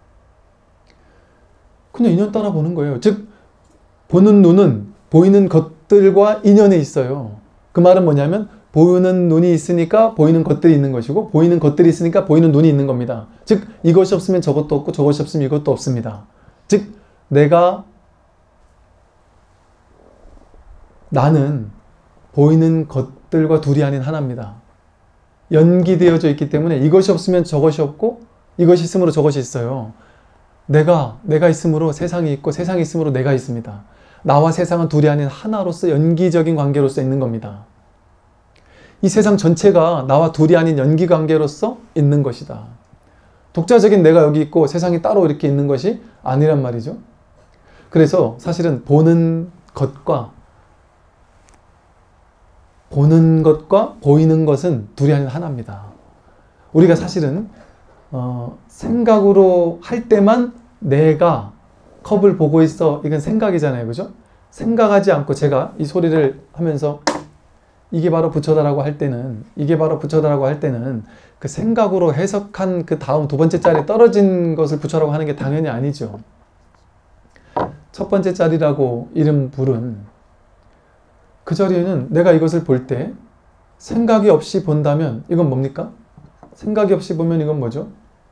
S1: 그냥 인연 따라 보는 거예요. 즉 보는 눈은 보이는 것들과 인연이 있어요. 그 말은 뭐냐면 보이는 눈이 있으니까 보이는 것들이 있는 것이고 보이는 것들이 있으니까 보이는 눈이 있는 겁니다. 즉 이것이 없으면 저것도 없고 저것이 없으면 이것도 없습니다. 즉 나는 보이는 것들과 둘이 아닌 하나입니다. 연기되어져 있기 때문에 이것이 없으면 저것이 없고 이것이 있으므로 저것이 있어요. 내가 있으므로 세상이 있고 세상이 있으므로 내가 있습니다. 나와 세상은 둘이 아닌 하나로서 연기적인 관계로서 있는 겁니다. 이 세상 전체가 나와 둘이 아닌 연기 관계로서 있는 것이다. 독자적인 내가 여기 있고 세상이 따로 이렇게 있는 것이 아니란 말이죠. 그래서 사실은 보는 것과 보이는 것은 둘이 아닌 하나입니다. 우리가 사실은 생각으로 할 때만 내가 컵을 보고 있어. 이건 생각이잖아요. 그죠? 생각하지 않고 제가 이 소리를 하면서 이게 바로 부처다라고 할 때는 그 생각으로 해석한 그 다음 두 번째 자리에 떨어진 것을 부처라고 하는 게 당연히 아니죠. 첫 번째 자리라고 이름 부른 그 자리에는 내가 이것을 볼 때 생각이 없이 본다면 이건 뭡니까? 생각이 없이 보면 이건 뭐죠?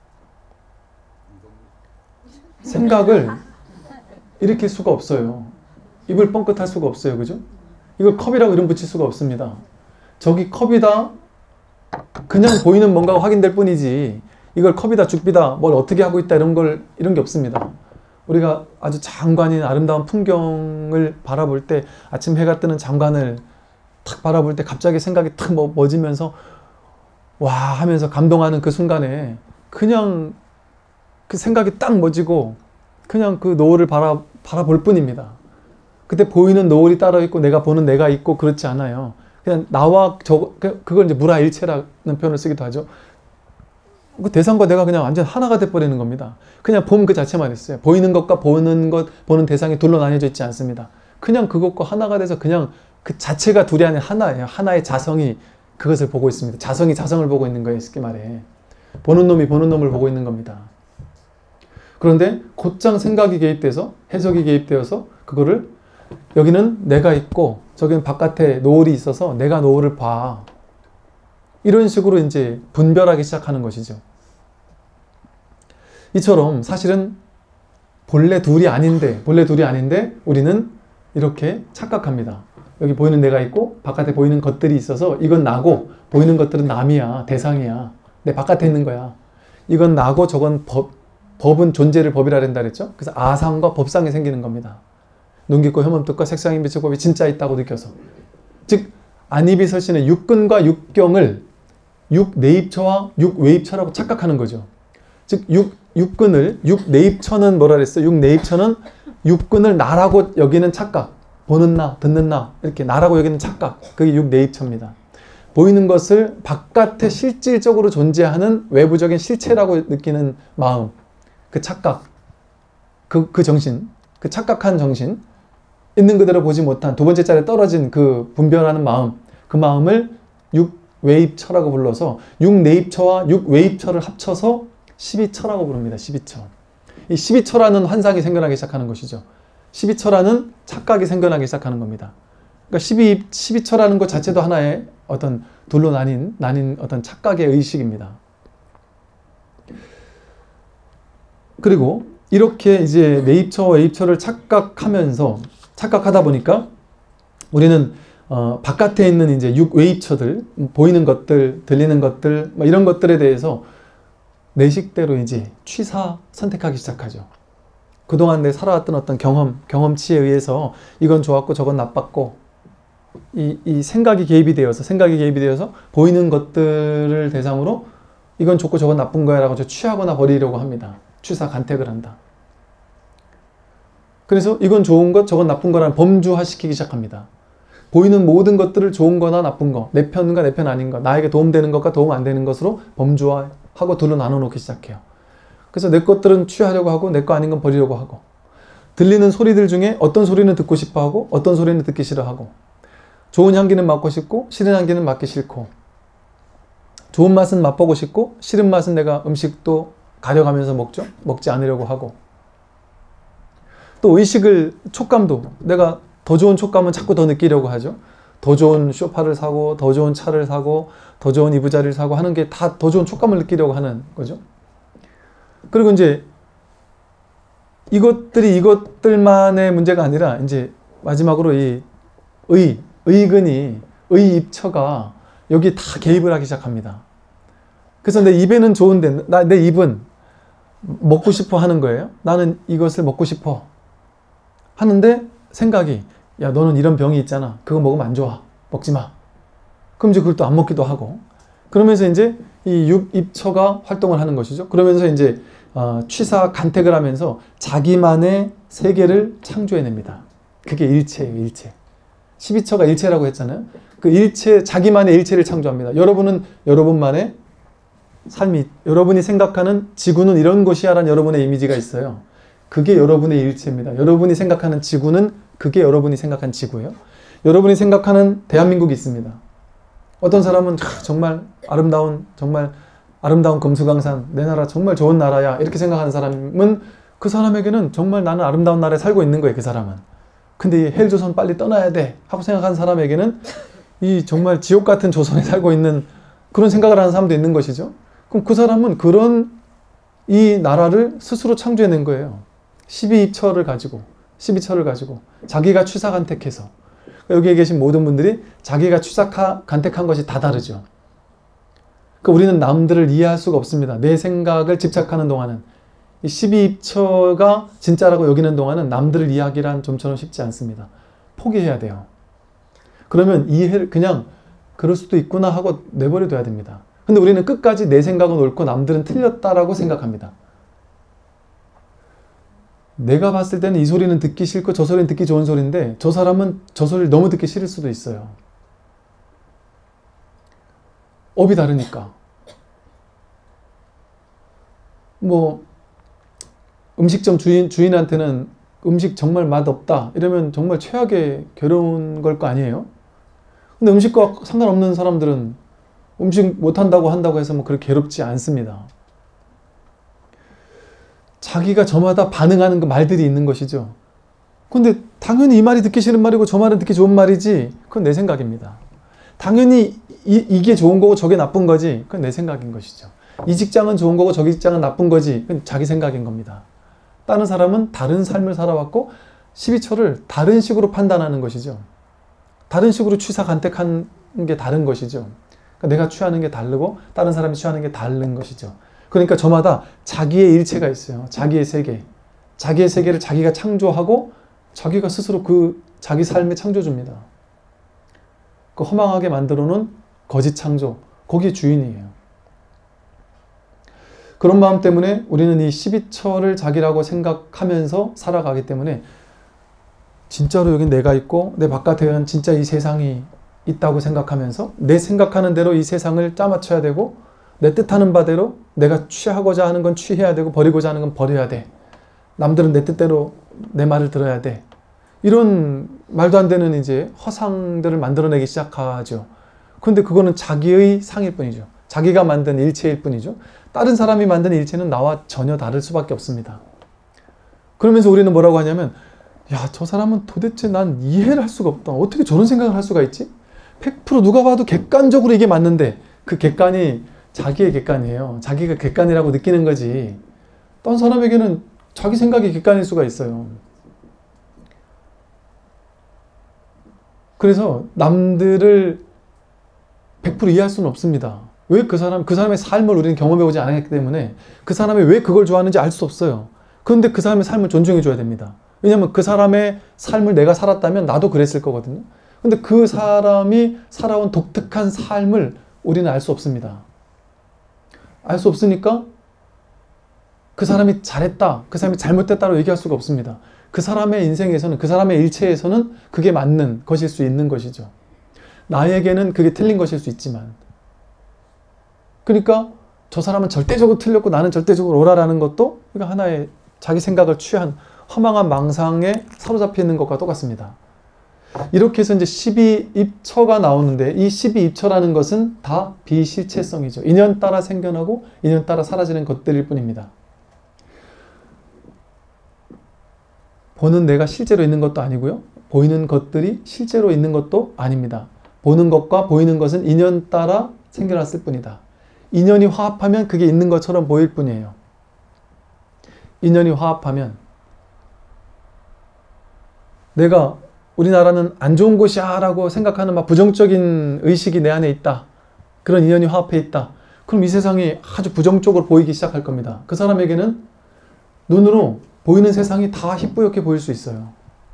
S1: 생각을 일으킬 수가 없어요. 입을 뻥끗할 수가 없어요. 그죠? 이걸 컵이라고 이름 붙일 수가 없습니다. 저기 컵이다. 그냥 보이는 뭔가가 확인될 뿐이지 이걸 컵이다, 죽비다, 뭘 어떻게 하고 있다 이런 게 없습니다. 우리가 아주 장관인 아름다운 풍경을 바라볼 때 아침 해가 뜨는 장관을 탁 바라볼 때 갑자기 생각이 탁 멎으면서 와 하면서 감동하는 그 순간에 그냥 그 생각이 딱 멎고 그냥 그 노을을 바라볼 뿐입니다. 그때 보이는 노을이 따로 있고 내가 보는 내가 있고 그렇지 않아요. 그냥 나와 그걸 이제 무라일체라는 표현을 쓰기도 하죠. 그 대상과 내가 그냥 완전 하나가 돼버리는 겁니다. 그냥 봄 그 자체만 있어요. 보이는 것과 보는 대상이 둘로 나뉘어져 있지 않습니다. 그냥 그것과 하나가 돼서 그냥 그 자체가 둘이 아닌 하나예요. 하나의 자성이 그것을 보고 있습니다. 자성이 자성을 보고 있는 거예요. 쉽게 말해. 보는 놈이 보는 놈을 보고 있는 겁니다. 그런데 곧장 생각이 개입돼서 해석이 개입되어서 그거를 여기는 내가 있고 저기는 바깥에 노을이 있어서 내가 노을을 봐. 이런 식으로 이제 분별하기 시작하는 것이죠. 이처럼 사실은 본래 둘이 아닌데 우리는 이렇게 착각합니다. 여기 보이는 내가 있고 바깥에 보이는 것들이 있어서 이건 나고 보이는 것들은 남이야, 대상이야. 내 바깥에 있는 거야. 이건 나고 저건 법은 존재를 법이라 한다 그랬죠. 그래서 아상과 법상이 생기는 겁니다. 눈 깊고 혐음 뜻과 색상인 빛의 법이 진짜 있다고 느껴서. 즉 안이비 설신의 육근과 육경을 육내입처와 육외입처라고 착각하는 거죠. 즉 육근을 육내입처는 뭐라 그랬어요? 육내입처는 육근을 나라고 여기는 착각. 보는 나, 듣는 나 이렇게 나라고 여기는 착각. 그게 육내입처입니다. 보이는 것을 바깥에 실질적으로 존재하는 외부적인 실체라고 느끼는 마음. 그 착각. 그 정신. 그 착각한 정신. 있는 그대로 보지 못한 두 번째 자리에 떨어진 그 분별하는 마음. 그 마음을 육외입처라고 불러서 육내입처와 육외입처를 합쳐서 12처라고 부릅니다. 12처. 이 12처라는 환상이 생겨나기 시작하는 것이죠. 12처라는 착각이 생겨나기 시작하는 겁니다. 그러니까 12처라는 것 자체도 하나의 어떤 둘로 나뉜 어떤 착각의 의식입니다. 그리고 이렇게 이제 내입처, 외입처를 착각하다 보니까 우리는 바깥에 있는 이제 외입처들, 보이는 것들, 들리는 것들, 뭐 이런 것들에 대해서 내 식대로 이제 취사 선택하기 시작하죠. 그동안 내 살아왔던 어떤 경험치에 의해서 이건 좋았고 저건 나빴고 이 생각이 개입이 되어서 보이는 것들을 대상으로 이건 좋고 저건 나쁜 거야 라고 취하거나 버리려고 합니다. 취사 간택을 한다. 그래서 이건 좋은 것, 저건 나쁜 거라는 범주화시키기 시작합니다. 보이는 모든 것들을 좋은 거나 나쁜 거, 내 편과 내 편 아닌 거, 나에게 도움되는 것과 도움 안 되는 것으로 범주화하고 둘로 나눠놓기 시작해요. 그래서 내 것들은 취하려고 하고 내 거 아닌 건 버리려고 하고, 들리는 소리들 중에 어떤 소리는 듣고 싶어 하고 어떤 소리는 듣기 싫어하고, 좋은 향기는 맡고 싶고 싫은 향기는 맡기 싫고, 좋은 맛은 맛보고 싶고 싫은 맛은 내가 음식도 가려가면서 먹지 않으려고 하고, 또 의식을, 촉감도 내가 더 좋은 촉감은 자꾸 더 느끼려고 하죠. 더 좋은 소파를 사고 더 좋은 차를 사고 더 좋은 이부자리를 사고 하는 게 다 더 좋은 촉감을 느끼려고 하는 거죠. 그리고 이제 이것들만의 문제가 아니라 이제 마지막으로 이 의입처가 여기 다 개입을 하기 시작합니다. 그래서 내 입에는 좋은데 내 입은 먹고 싶어 하는 거예요. 나는 이것을 먹고 싶어 하는데 생각이, 야 너는 이런 병이 있잖아, 그거 먹으면 안 좋아, 먹지 마. 그럼 이제 그걸 또 안 먹기도 하고, 그러면서 이제 이 육입처가 활동을 하는 것이죠. 그러면서 이제 취사 간택을 하면서 자기만의 세계를 창조해냅니다. 그게 일체예요. 일체. 12처가 일체라고 했잖아요. 그 일체, 자기만의 일체를 창조합니다. 여러분은 여러분만의 삶이, 여러분이 생각하는 지구는 이런 곳이야 라는 여러분의 이미지가 있어요. 그게 여러분의 일체입니다. 여러분이 생각하는 지구는 그게 여러분이 생각한 지구예요. 여러분이 생각하는 대한민국이 있습니다. 어떤 사람은 정말 아름다운 금수강산, 내 나라 정말 좋은 나라야 이렇게 생각하는 사람은, 그 사람에게는 정말 나는 아름다운 나라에 살고 있는 거예요. 그 사람은. 근데 이 헬조선 빨리 떠나야 돼 하고 생각하는 사람에게는 이 정말 지옥 같은 조선에 살고 있는 그런 생각을 하는 사람도 있는 것이죠. 그럼 그 사람은 그런 이 나라를 스스로 창조해낸 거예요. 12처를 가지고 자기가 취사간택해서. 여기에 계신 모든 분들이 자기가 취사간택한 것이 다 다르죠. 그러니까 우리는 남들을 이해할 수가 없습니다. 내 생각을 집착하는 동안은. 이 12처가 진짜라고 여기는 동안은 남들을 이해하기란 좀처럼 쉽지 않습니다. 포기해야 돼요. 그러면 이해를 그냥 그럴 수도 있구나 하고 내버려둬야 됩니다. 근데 우리는 끝까지 내 생각은 옳고 남들은 틀렸다라고 생각합니다. 내가 봤을 때는 이 소리는 듣기 싫고 저 소리는 듣기 좋은 소리인데 저 사람은 저 소리를 너무 듣기 싫을 수도 있어요. 업이 다르니까. 뭐 음식점 주인한테는 음식 정말 맛없다 이러면 정말 최악의 괴로운 걸 거 아니에요? 근데 음식과 상관없는 사람들은 음식 못한다고 해서 뭐 그렇게 괴롭지 않습니다. 자기가 저마다 반응하는 그 말들이 있는 것이죠. 근데 당연히 이 말이 듣기 싫은 말이고 저 말은 듣기 좋은 말이지, 그건 내 생각입니다. 당연히 이게 좋은 거고 저게 나쁜 거지, 그건 내 생각인 것이죠. 이 직장은 좋은 거고 저기 직장은 나쁜 거지, 그건 자기 생각인 겁니다. 다른 사람은 다른 삶을 살아왔고 12처를 다른 식으로 판단하는 것이죠. 다른 식으로 취사 간택하는 게 다른 것이죠. 그러니까 내가 취하는 게 다르고 다른 사람이 취하는 게 다른 것이죠. 그러니까 저마다 자기의 일체가 있어요. 자기의 세계. 자기의 세계를 자기가 창조하고 자기가 스스로 그 자기 삶에 창조줍니다. 그 허망하게 만들어 놓은 거짓 창조, 거기에 주인이에요. 그런 마음 때문에 우리는 이 12처를 자기라고 생각하면서 살아가기 때문에 진짜로 여긴 내가 있고 내 바깥에는 진짜 이 세상이 있다고 생각하면서 내 생각하는 대로 이 세상을 짜맞춰야 되고, 내 뜻하는 바대로 내가 취하고자 하는 건 취해야 되고 버리고자 하는 건 버려야 돼. 남들은 내 뜻대로 내 말을 들어야 돼. 이런 말도 안 되는 이제 허상들을 만들어내기 시작하죠. 그런데 그거는 자기의 상일 뿐이죠. 자기가 만든 일체일 뿐이죠. 다른 사람이 만든 일체는 나와 전혀 다를 수밖에 없습니다. 그러면서 우리는 뭐라고 하냐면, 야, 저 사람은 도대체 난 이해를 할 수가 없다. 어떻게 저런 생각을 할 수가 있지? 100% 누가 봐도 객관적으로 이게 맞는데 그 객관이 자기의 객관이에요. 자기가 객관이라고 느끼는 거지. 딴 사람에게는 자기 생각이 객관일 수가 있어요. 그래서 남들을 100% 이해할 수는 없습니다. 왜 그 사람의 삶을 우리는 경험해보지 않았기 때문에 그 사람이 왜 그걸 좋아하는지 알 수 없어요. 그런데 그 사람의 삶을 존중해줘야 됩니다. 왜냐하면 그 사람의 삶을 내가 살았다면 나도 그랬을 거거든요. 근데 그 사람이 살아온 독특한 삶을 우리는 알 수 없습니다. 알 수 없으니까 그 사람이 잘했다, 그 사람이 잘못됐다고 얘기할 수가 없습니다. 그 사람의 인생에서는, 그 사람의 일체에서는 그게 맞는 것일 수 있는 것이죠. 나에게는 그게 틀린 것일 수 있지만, 그러니까 저 사람은 절대적으로 틀렸고 나는 절대적으로 옳아라는 것도 그러니까 하나의 자기 생각을 취한 허망한 망상에 사로잡혀 있는 것과 똑같습니다. 이렇게 해서 이제 12입처가 나오는데, 이 12입처라는 것은 다 비실체성이죠. 인연 따라 생겨나고 인연 따라 사라지는 것들일 뿐입니다. 보는 내가 실제로 있는 것도 아니고요. 보이는 것들이 실제로 있는 것도 아닙니다. 보는 것과 보이는 것은 인연 따라 생겨났을 뿐이다. 인연이 화합하면 그게 있는 것처럼 보일 뿐이에요. 인연이 화합하면 내가 우리나라는 안 좋은 곳이야 라고 생각하는 막 부정적인 의식이 내 안에 있다. 그런 인연이 화합해 있다. 그럼 이 세상이 아주 부정적으로 보이기 시작할 겁니다. 그 사람에게는 눈으로 보이는 세상이 다 희뿌옇게 보일 수 있어요.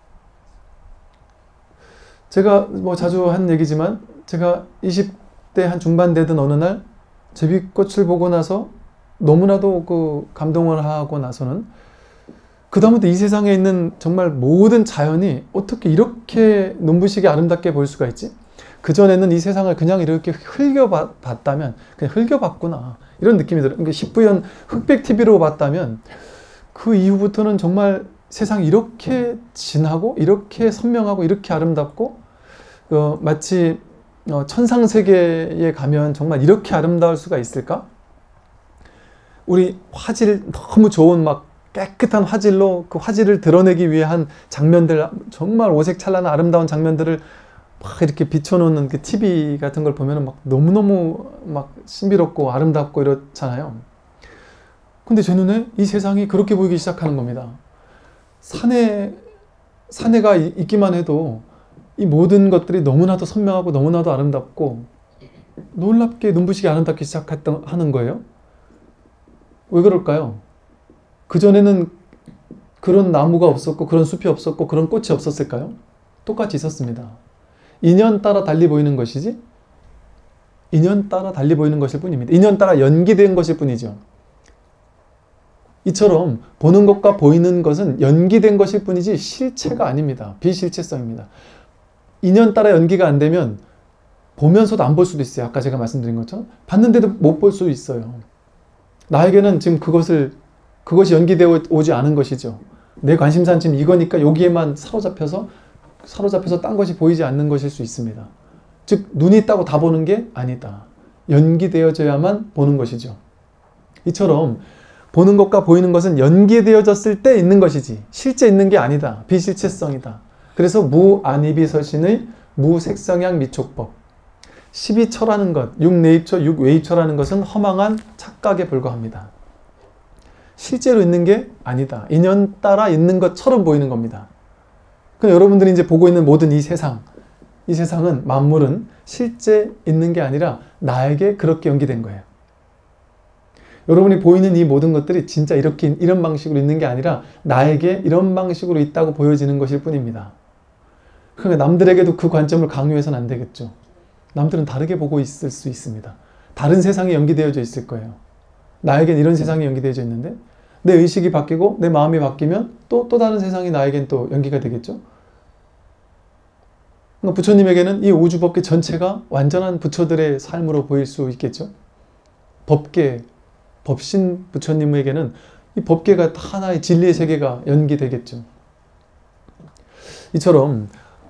S1: 제가 뭐 자주 한 얘기지만 제가 20대 한 중반 되던 어느 날 제비꽃을 보고 나서 너무나도 그 감동을 하고 나서는 그다음부터 이 세상에 있는 정말 모든 자연이 어떻게 이렇게 눈부시게 아름답게 보일 수가 있지? 그전에는 이 세상을 그냥 이렇게 흘겨봤다면 그냥 흘겨봤구나 이런 느낌이 들어요. 그러니까 희뿌연 흑백 TV로 봤다면 그 이후부터는 정말 세상이 이렇게 진하고 이렇게 선명하고 이렇게 아름답고 마치 천상세계에 가면 정말 이렇게 아름다울 수가 있을까? 우리 화질 너무 좋은 막 깨끗한 화질로 그 화질을 드러내기 위한 장면들, 정말 오색찬란한 아름다운 장면들을 막 이렇게 비춰놓는 그 TV 같은 걸 보면 막 너무너무 막 신비롭고 아름답고 이렇잖아요. 근데 제 눈에 이 세상이 그렇게 보이기 시작하는 겁니다. 산해가 있기만 해도 이 모든 것들이 너무나도 선명하고 너무나도 아름답고 놀랍게 눈부시게 아름답게 하는 거예요. 왜 그럴까요? 그전에는 그런 나무가 없었고 그런 숲이 없었고 그런 꽃이 없었을까요? 똑같이 있었습니다. 인연 따라 달리 보이는 것이지 인연 따라 달리 보이는 것일 뿐입니다. 인연 따라 연기된 것일 뿐이죠. 이처럼 보는 것과 보이는 것은 연기된 것일 뿐이지 실체가 아닙니다. 비실체성입니다. 인연 따라 연기가 안 되면 보면서도 안 볼 수도 있어요. 아까 제가 말씀드린 것처럼 봤는데도 못 볼 수 있어요. 나에게는 지금 그것이 연기되어 오지 않은 것이죠. 내 관심사는 지금 이거니까 여기에만 사로잡혀서 딴 것이 보이지 않는 것일 수 있습니다. 즉 눈이 있다고 다 보는 게 아니다. 연기되어져야만 보는 것이죠. 이처럼 보는 것과 보이는 것은 연기되어졌을 때 있는 것이지 실제 있는 게 아니다. 비실체성이다. 그래서 무안이비서신의 무색성향 미촉법 12처라는 것, 6내입처, 6외입처라는 것은 허망한 착각에 불과합니다. 실제로 있는 게 아니다. 인연 따라 있는 것처럼 보이는 겁니다. 그럼 여러분들이 이제 보고 있는 모든 이 세상은 만물은 실제 있는 게 아니라 나에게 그렇게 연기된 거예요. 여러분이 보이는 이 모든 것들이 진짜 이런 방식으로 있는 게 아니라 나에게 이런 방식으로 있다고 보여지는 것일 뿐입니다. 그러니까 남들에게도 그 관점을 강요해서는 안 되겠죠. 남들은 다르게 보고 있을 수 있습니다. 다른 세상이 연기되어져 있을 거예요. 나에겐 이런 세상이 연기되어져 있는데 내 의식이 바뀌고 내 마음이 바뀌면 또 다른 세상이 나에겐 또 연기가 되겠죠. 그러니까 부처님에게는 이 우주법계 전체가 완전한 부처들의 삶으로 보일 수 있겠죠. 법신 부처님에게는 이 법계가 하나의 진리의 세계가 연기되겠죠. 이처럼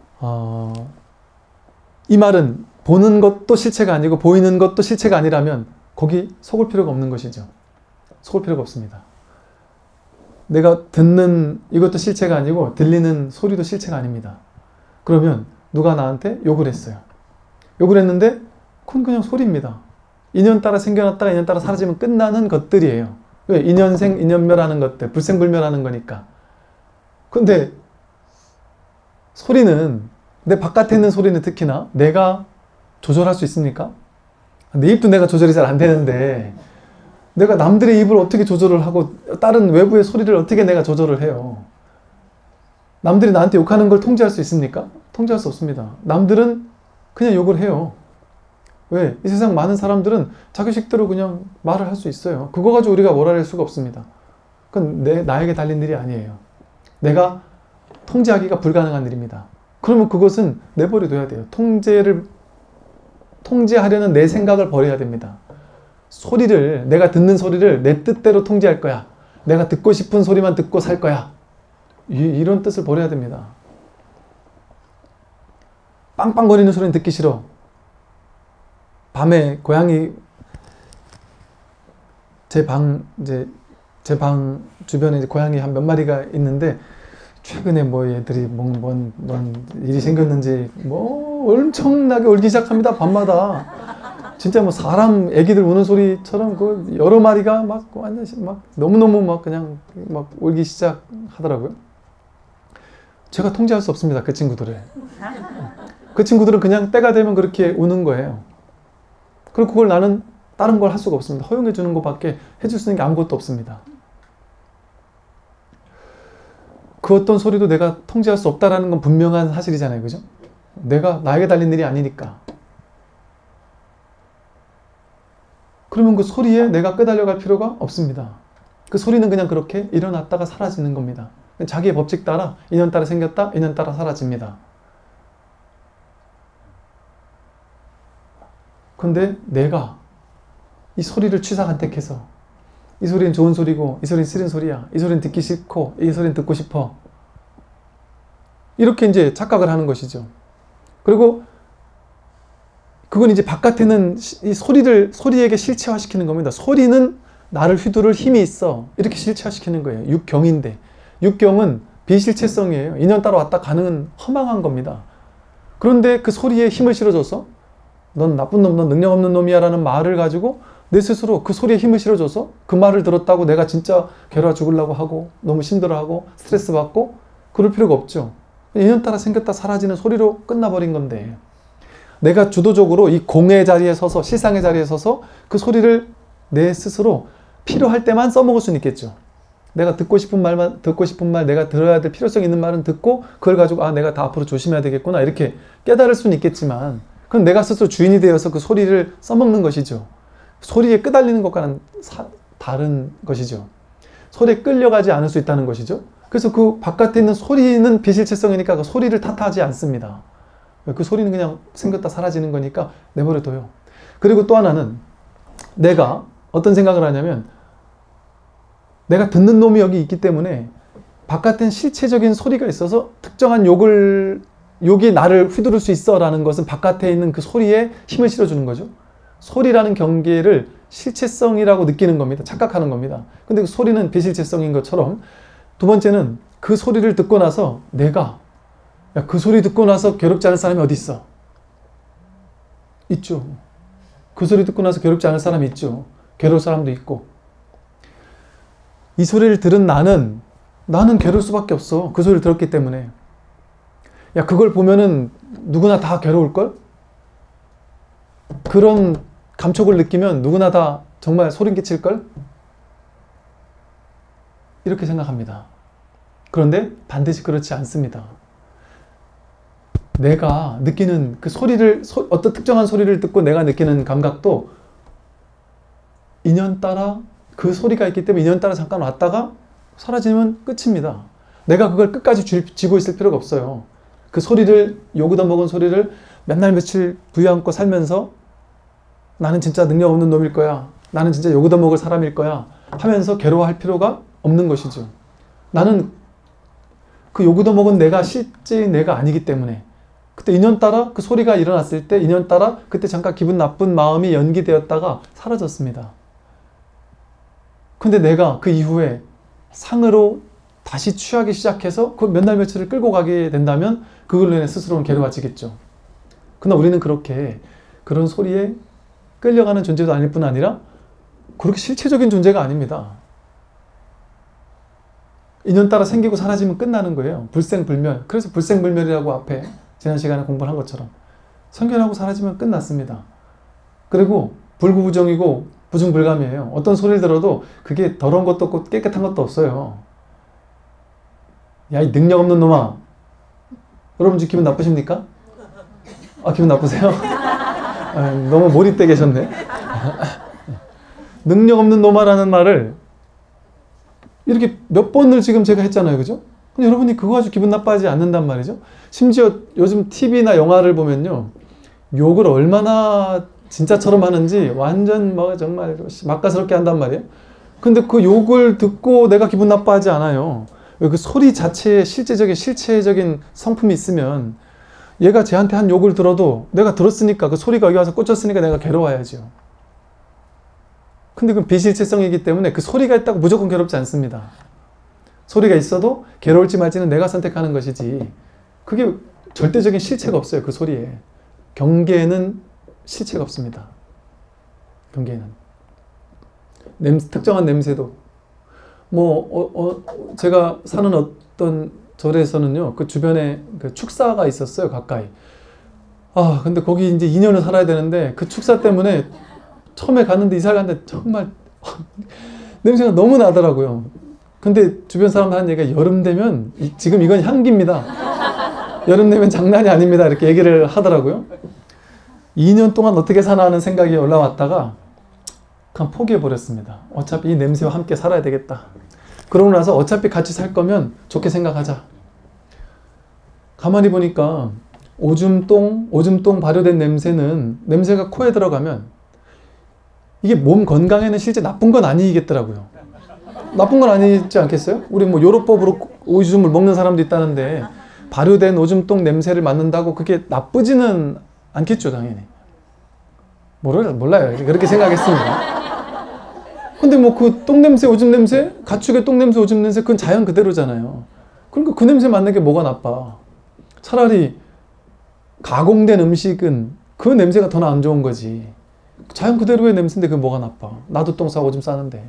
S1: 이 말은 보는 것도 실체가 아니고 보이는 것도 실체가 아니라면 거기 속을 필요가 없는 것이죠. 속을 필요가 없습니다. 내가 듣는 이것도 실체가 아니고 들리는 소리도 실체가 아닙니다. 그러면 누가 나한테 욕을 했어요. 욕을 했는데 그건 그냥 소리입니다. 인연 따라 생겨났다가 인연 따라 사라지면 끝나는 것들이에요. 왜? 인연생, 인연멸하는 것들, 불생불멸하는 거니까. 근데 소리는, 내 바깥에 있는 소리는 특히나 내가 조절할 수 있습니까? 내 입도 내가 조절이 잘 안 되는데 내가 남들의 입을 어떻게 조절을 하고 다른 외부의 소리를 어떻게 내가 조절을 해요? 남들이 나한테 욕하는 걸 통제할 수 있습니까? 통제할 수 없습니다. 남들은 그냥 욕을 해요. 왜? 이 세상 많은 사람들은 자기 식대로 그냥 말을 할 수 있어요. 그거 가지고 우리가 뭐라 할 수가 없습니다. 그건 나에게 달린 일이 아니에요. 내가 통제하기가 불가능한 일입니다. 그러면 그것은 내버려둬야 돼요. 통제하려는 내 생각을 버려야 됩니다. 내가 듣는 소리를 내 뜻대로 통제할 거야. 내가 듣고 싶은 소리만 듣고 살 거야. 이런 뜻을 버려야 됩니다. 빵빵거리는 소리는 듣기 싫어. 밤에 고양이 제 방 주변에 이제 고양이 한 몇 마리가 있는데 최근에 뭐 얘들이 뭔 일이 생겼는지 뭐 엄청나게 울기 시작합니다. 밤마다 진짜 뭐 사람 애기들 우는 소리처럼 그 여러 마리가 막 완전 막 너무너무 막 그냥 막 울기 시작하더라고요. 제가 통제할 수 없습니다. 그 친구들을. 그 친구들은 그냥 때가 되면 그렇게 우는 거예요. 그리고 그걸 나는 다른 걸 할 수가 없습니다. 허용해 주는 것밖에 해줄 수 있는 게 아무것도 없습니다. 그 어떤 소리도 내가 통제할 수 없다라는 건 분명한 사실이잖아요. 그죠? 나에게 달린 일이 아니니까. 그러면 그 소리에 내가 끄달려갈 필요가 없습니다. 그 소리는 그냥 그렇게 일어났다가 사라지는 겁니다. 자기의 법칙 따라 인연 따라 생겼다, 인연 따라 사라집니다. 근데 내가 이 소리를 취사간택해서 이 소리는 좋은 소리고 이 소리는 싫은 소리야. 이 소리는 듣기 싫고 이 소리는 듣고 싶어. 이렇게 이제 착각을 하는 것이죠. 그리고 그건 이제 바깥에는 이 소리에게 실체화시키는 겁니다. 소리는 나를 휘두를 힘이 있어. 이렇게 실체화시키는 거예요. 육경인데. 육경은 비실체성이에요. 인연 따라 왔다 가는 허망한 겁니다. 그런데 그 소리에 힘을 실어줘서 넌 나쁜 놈, 넌 능력 없는 놈이야 라는 말을 가지고 내 스스로 그 소리에 힘을 실어줘서 그 말을 들었다고 내가 진짜 괴로워 죽으려고 하고 너무 힘들어하고 스트레스 받고 그럴 필요가 없죠. 인연 따라 생겼다 사라지는 소리로 끝나버린 건데 내가 주도적으로 이 공의 자리에 서서 실상의 자리에 서서 그 소리를 내 스스로 필요할 때만 써먹을 수는 있겠죠. 내가 듣고 싶은 말 내가 들어야 될 필요성 있는 말은 듣고 그걸 가지고 내가 다 앞으로 조심해야 되겠구나 이렇게 깨달을 수는 있겠지만 그건 내가 스스로 주인이 되어서 그 소리를 써먹는 것이죠. 소리에 끄달리는 것과는 다른 것이죠. 소리에 끌려가지 않을 수 있다는 것이죠. 그래서 그 바깥에 있는 소리는 비실체성이니까 그 소리를 탓하지 않습니다. 그 소리는 그냥 생겼다 사라지는 거니까 내버려둬요. 그리고 또 하나는 내가 어떤 생각을 하냐면 내가 듣는 놈이 여기 있기 때문에 바깥엔 실체적인 소리가 있어서 특정한 욕이 나를 휘두를 수 있어 라는 것은 바깥에 있는 그 소리에 힘을 실어주는 거죠. 소리라는 경계를 실체성이라고 느끼는 겁니다. 착각하는 겁니다. 근데 그 소리는 비실체성인 것처럼 두 번째는 그 소리를 듣고 나서 내가 그 소리 듣고 나서 괴롭지 않을 사람이 어디 있어? 있죠. 그 소리 듣고 나서 괴롭지 않을 사람이 있죠. 괴로울 사람도 있고 이 소리를 들은 나는 괴로울 수밖에 없어. 그 소리를 들었기 때문에 그걸 보면은 누구나 다 괴로울걸? 그런 감촉을 느끼면 누구나 다 정말 소름 끼칠걸? 이렇게 생각합니다. 그런데 반드시 그렇지 않습니다. 내가 느끼는 그 소리를, 어떤 특정한 소리를 듣고 내가 느끼는 감각도 인연 따라 그 소리가 있기 때문에 인연 따라 잠깐 왔다가 사라지면 끝입니다. 내가 그걸 끝까지 쥐고 있을 필요가 없어요. 그 소리를, 욕을 먹은 소리를 맨날 며칠 부여안고 살면서 나는 진짜 능력 없는 놈일 거야. 나는 진짜 욕을 먹을 사람일 거야. 하면서 괴로워할 필요가 없는 것이죠. 나는 그 욕을 먹은 내가 실제 내가 아니기 때문에 그때 인연 따라 그 소리가 일어났을 때 인연 따라 그때 잠깐 기분 나쁜 마음이 연기되었다가 사라졌습니다. 근데 내가 그 이후에 상으로 다시 취하기 시작해서 그 몇 날 며칠을 끌고 가게 된다면 그걸로 인해 스스로는 괴로워지겠죠. 그러나 우리는 그렇게 그런 소리에 끌려가는 존재도 아닐 뿐 아니라 그렇게 실체적인 존재가 아닙니다. 인연 따라 생기고 사라지면 끝나는 거예요. 불생불멸. 그래서 불생불멸이라고 앞에 지난 시간에 공부를 한 것처럼 생겨나고 사라지면 끝났습니다. 그리고 불구부정이고 부중불감이에요. 어떤 소리를 들어도 그게 더러운 것도 없고 깨끗한 것도 없어요. 야, 이 능력 없는 놈아. 여러분 지금 기분 나쁘십니까? 아, 기분 나쁘세요? 아, 너무 몰입돼 계셨네. 능력 없는 놈아라는 말을 이렇게 몇 번을 지금 제가 했잖아요. 그죠? 근데 여러분이 그거 가지고 기분 나빠하지 않는단 말이죠. 심지어 요즘 TV나 영화를 보면요. 욕을 얼마나 진짜처럼 하는지 완전 뭐 정말 막가스럽게 한단 말이에요. 근데 그 욕을 듣고 내가 기분 나빠하지 않아요. 그 소리 자체에 실체적인 성품이 있으면 얘가 쟤한테 한 욕을 들어도 내가 들었으니까 그 소리가 여기 와서 꽂혔으니까 내가 괴로워야죠. 근데 그건 비실체성이기 때문에 그 소리가 있다고 무조건 괴롭지 않습니다. 소리가 있어도 괴로울지 말지는 내가 선택하는 것이지 그게 절대적인 실체가 없어요. 그 소리에. 경계에는 실체가 없습니다. 경계에는. 특정한 냄새도 제가 사는 어떤 절에서는요, 그 주변에 그 축사가 있었어요, 가까이. 아, 근데 거기 이제 2년을 살아야 되는데 그 축사 때문에 처음에 갔는데 이사 갔는데 정말 냄새가 너무 나더라고요. 근데 주변 사람들 하는 얘기가 여름 되면 지금 이건 향기입니다. 여름 되면 장난이 아닙니다. 이렇게 얘기를 하더라고요. 2년 동안 어떻게 사나 하는 생각이 올라왔다가 그냥 포기해버렸습니다. 어차피 이 냄새와 함께 살아야 되겠다. 그러고 나서 어차피 같이 살 거면 좋게 생각하자. 가만히 보니까 오줌똥 발효된 냄새가 코에 들어가면 이게 몸 건강에는 실제 나쁜 건 아니겠더라고요. 나쁜 건 아니지 않겠어요? 우리 뭐 요로법으로 오줌을 먹는 사람도 있다는데 발효된 오줌똥 냄새를 맡는다고 그게 나쁘지는 않겠죠, 당연히. 몰라요. 그렇게 생각했습니다. 근데 뭐 그 똥냄새, 오줌냄새, 가축의 똥냄새, 오줌냄새 그건 자연 그대로잖아요. 그러니까 그 냄새 맡는 게 뭐가 나빠. 차라리 가공된 음식은 그 냄새가 더 안 좋은 거지. 자연 그대로의 냄새인데 그게 뭐가 나빠. 나도 똥 싸고 오줌 싸는데.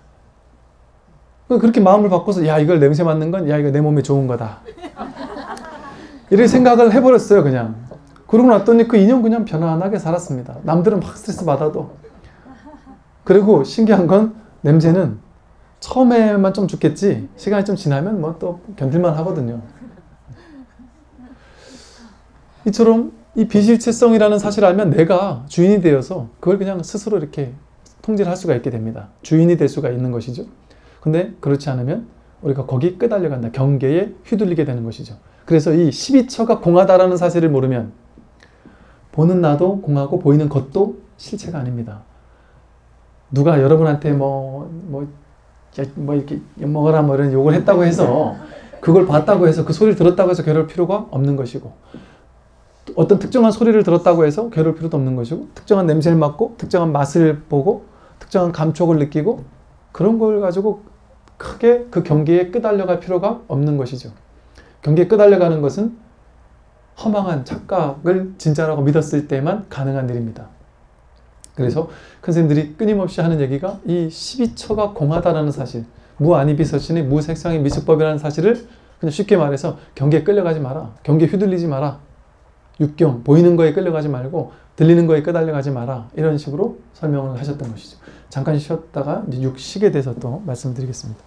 S1: 그렇게 마음을 바꿔서 야, 이걸 냄새 맡는 건 야, 이거 내 몸에 좋은 거다. 이렇게 생각을 해버렸어요, 그냥. 그러고 났더니 그 2년 그냥 편안하게 살았습니다. 남들은 막 스트레스 받아도. 그리고 신기한 건 냄새는 처음에만 좀 죽겠지 시간이 좀 지나면 뭐 또 견딜만 하거든요. 이처럼 이 비실체성이라는 사실을 알면 내가 주인이 되어서 그걸 그냥 스스로 이렇게 통제를 할 수가 있게 됩니다. 주인이 될 수가 있는 것이죠. 근데 그렇지 않으면 우리가 거기 끄달려 간다. 경계에 휘둘리게 되는 것이죠. 그래서 이 12처가 공하다라는 사실을 모르면 보는 나도 공하고 보이는 것도 실체가 아닙니다. 누가 여러분한테 이렇게 먹어라 뭐 이런 욕을 했다고 해서 그걸 봤다고 해서 그 소리를 들었다고 해서 괴로울 필요가 없는 것이고 어떤 특정한 소리를 들었다고 해서 괴로울 필요도 없는 것이고 특정한 냄새를 맡고 특정한 맛을 보고 특정한 감촉을 느끼고 그런 걸 가지고 크게 그 경계에 끄달려갈 필요가 없는 것이죠. 경계에 끄달려가는 것은 허망한 착각을 진짜라고 믿었을 때만 가능한 일입니다. 그래서 큰 스님들이 끊임없이 하는 얘기가 이 12처가 공하다라는 사실, 무아니비서신의 무색상의 미숙법이라는 사실을 그냥 쉽게 말해서 경계에 끌려가지 마라. 경계에 휘둘리지 마라. 육경, 보이는 거에 끌려가지 말고 들리는 거에 끄달려가지 마라. 이런 식으로 설명을 하셨던 것이죠. 잠깐 쉬었다가 이제 육식에 대해서 또 말씀드리겠습니다.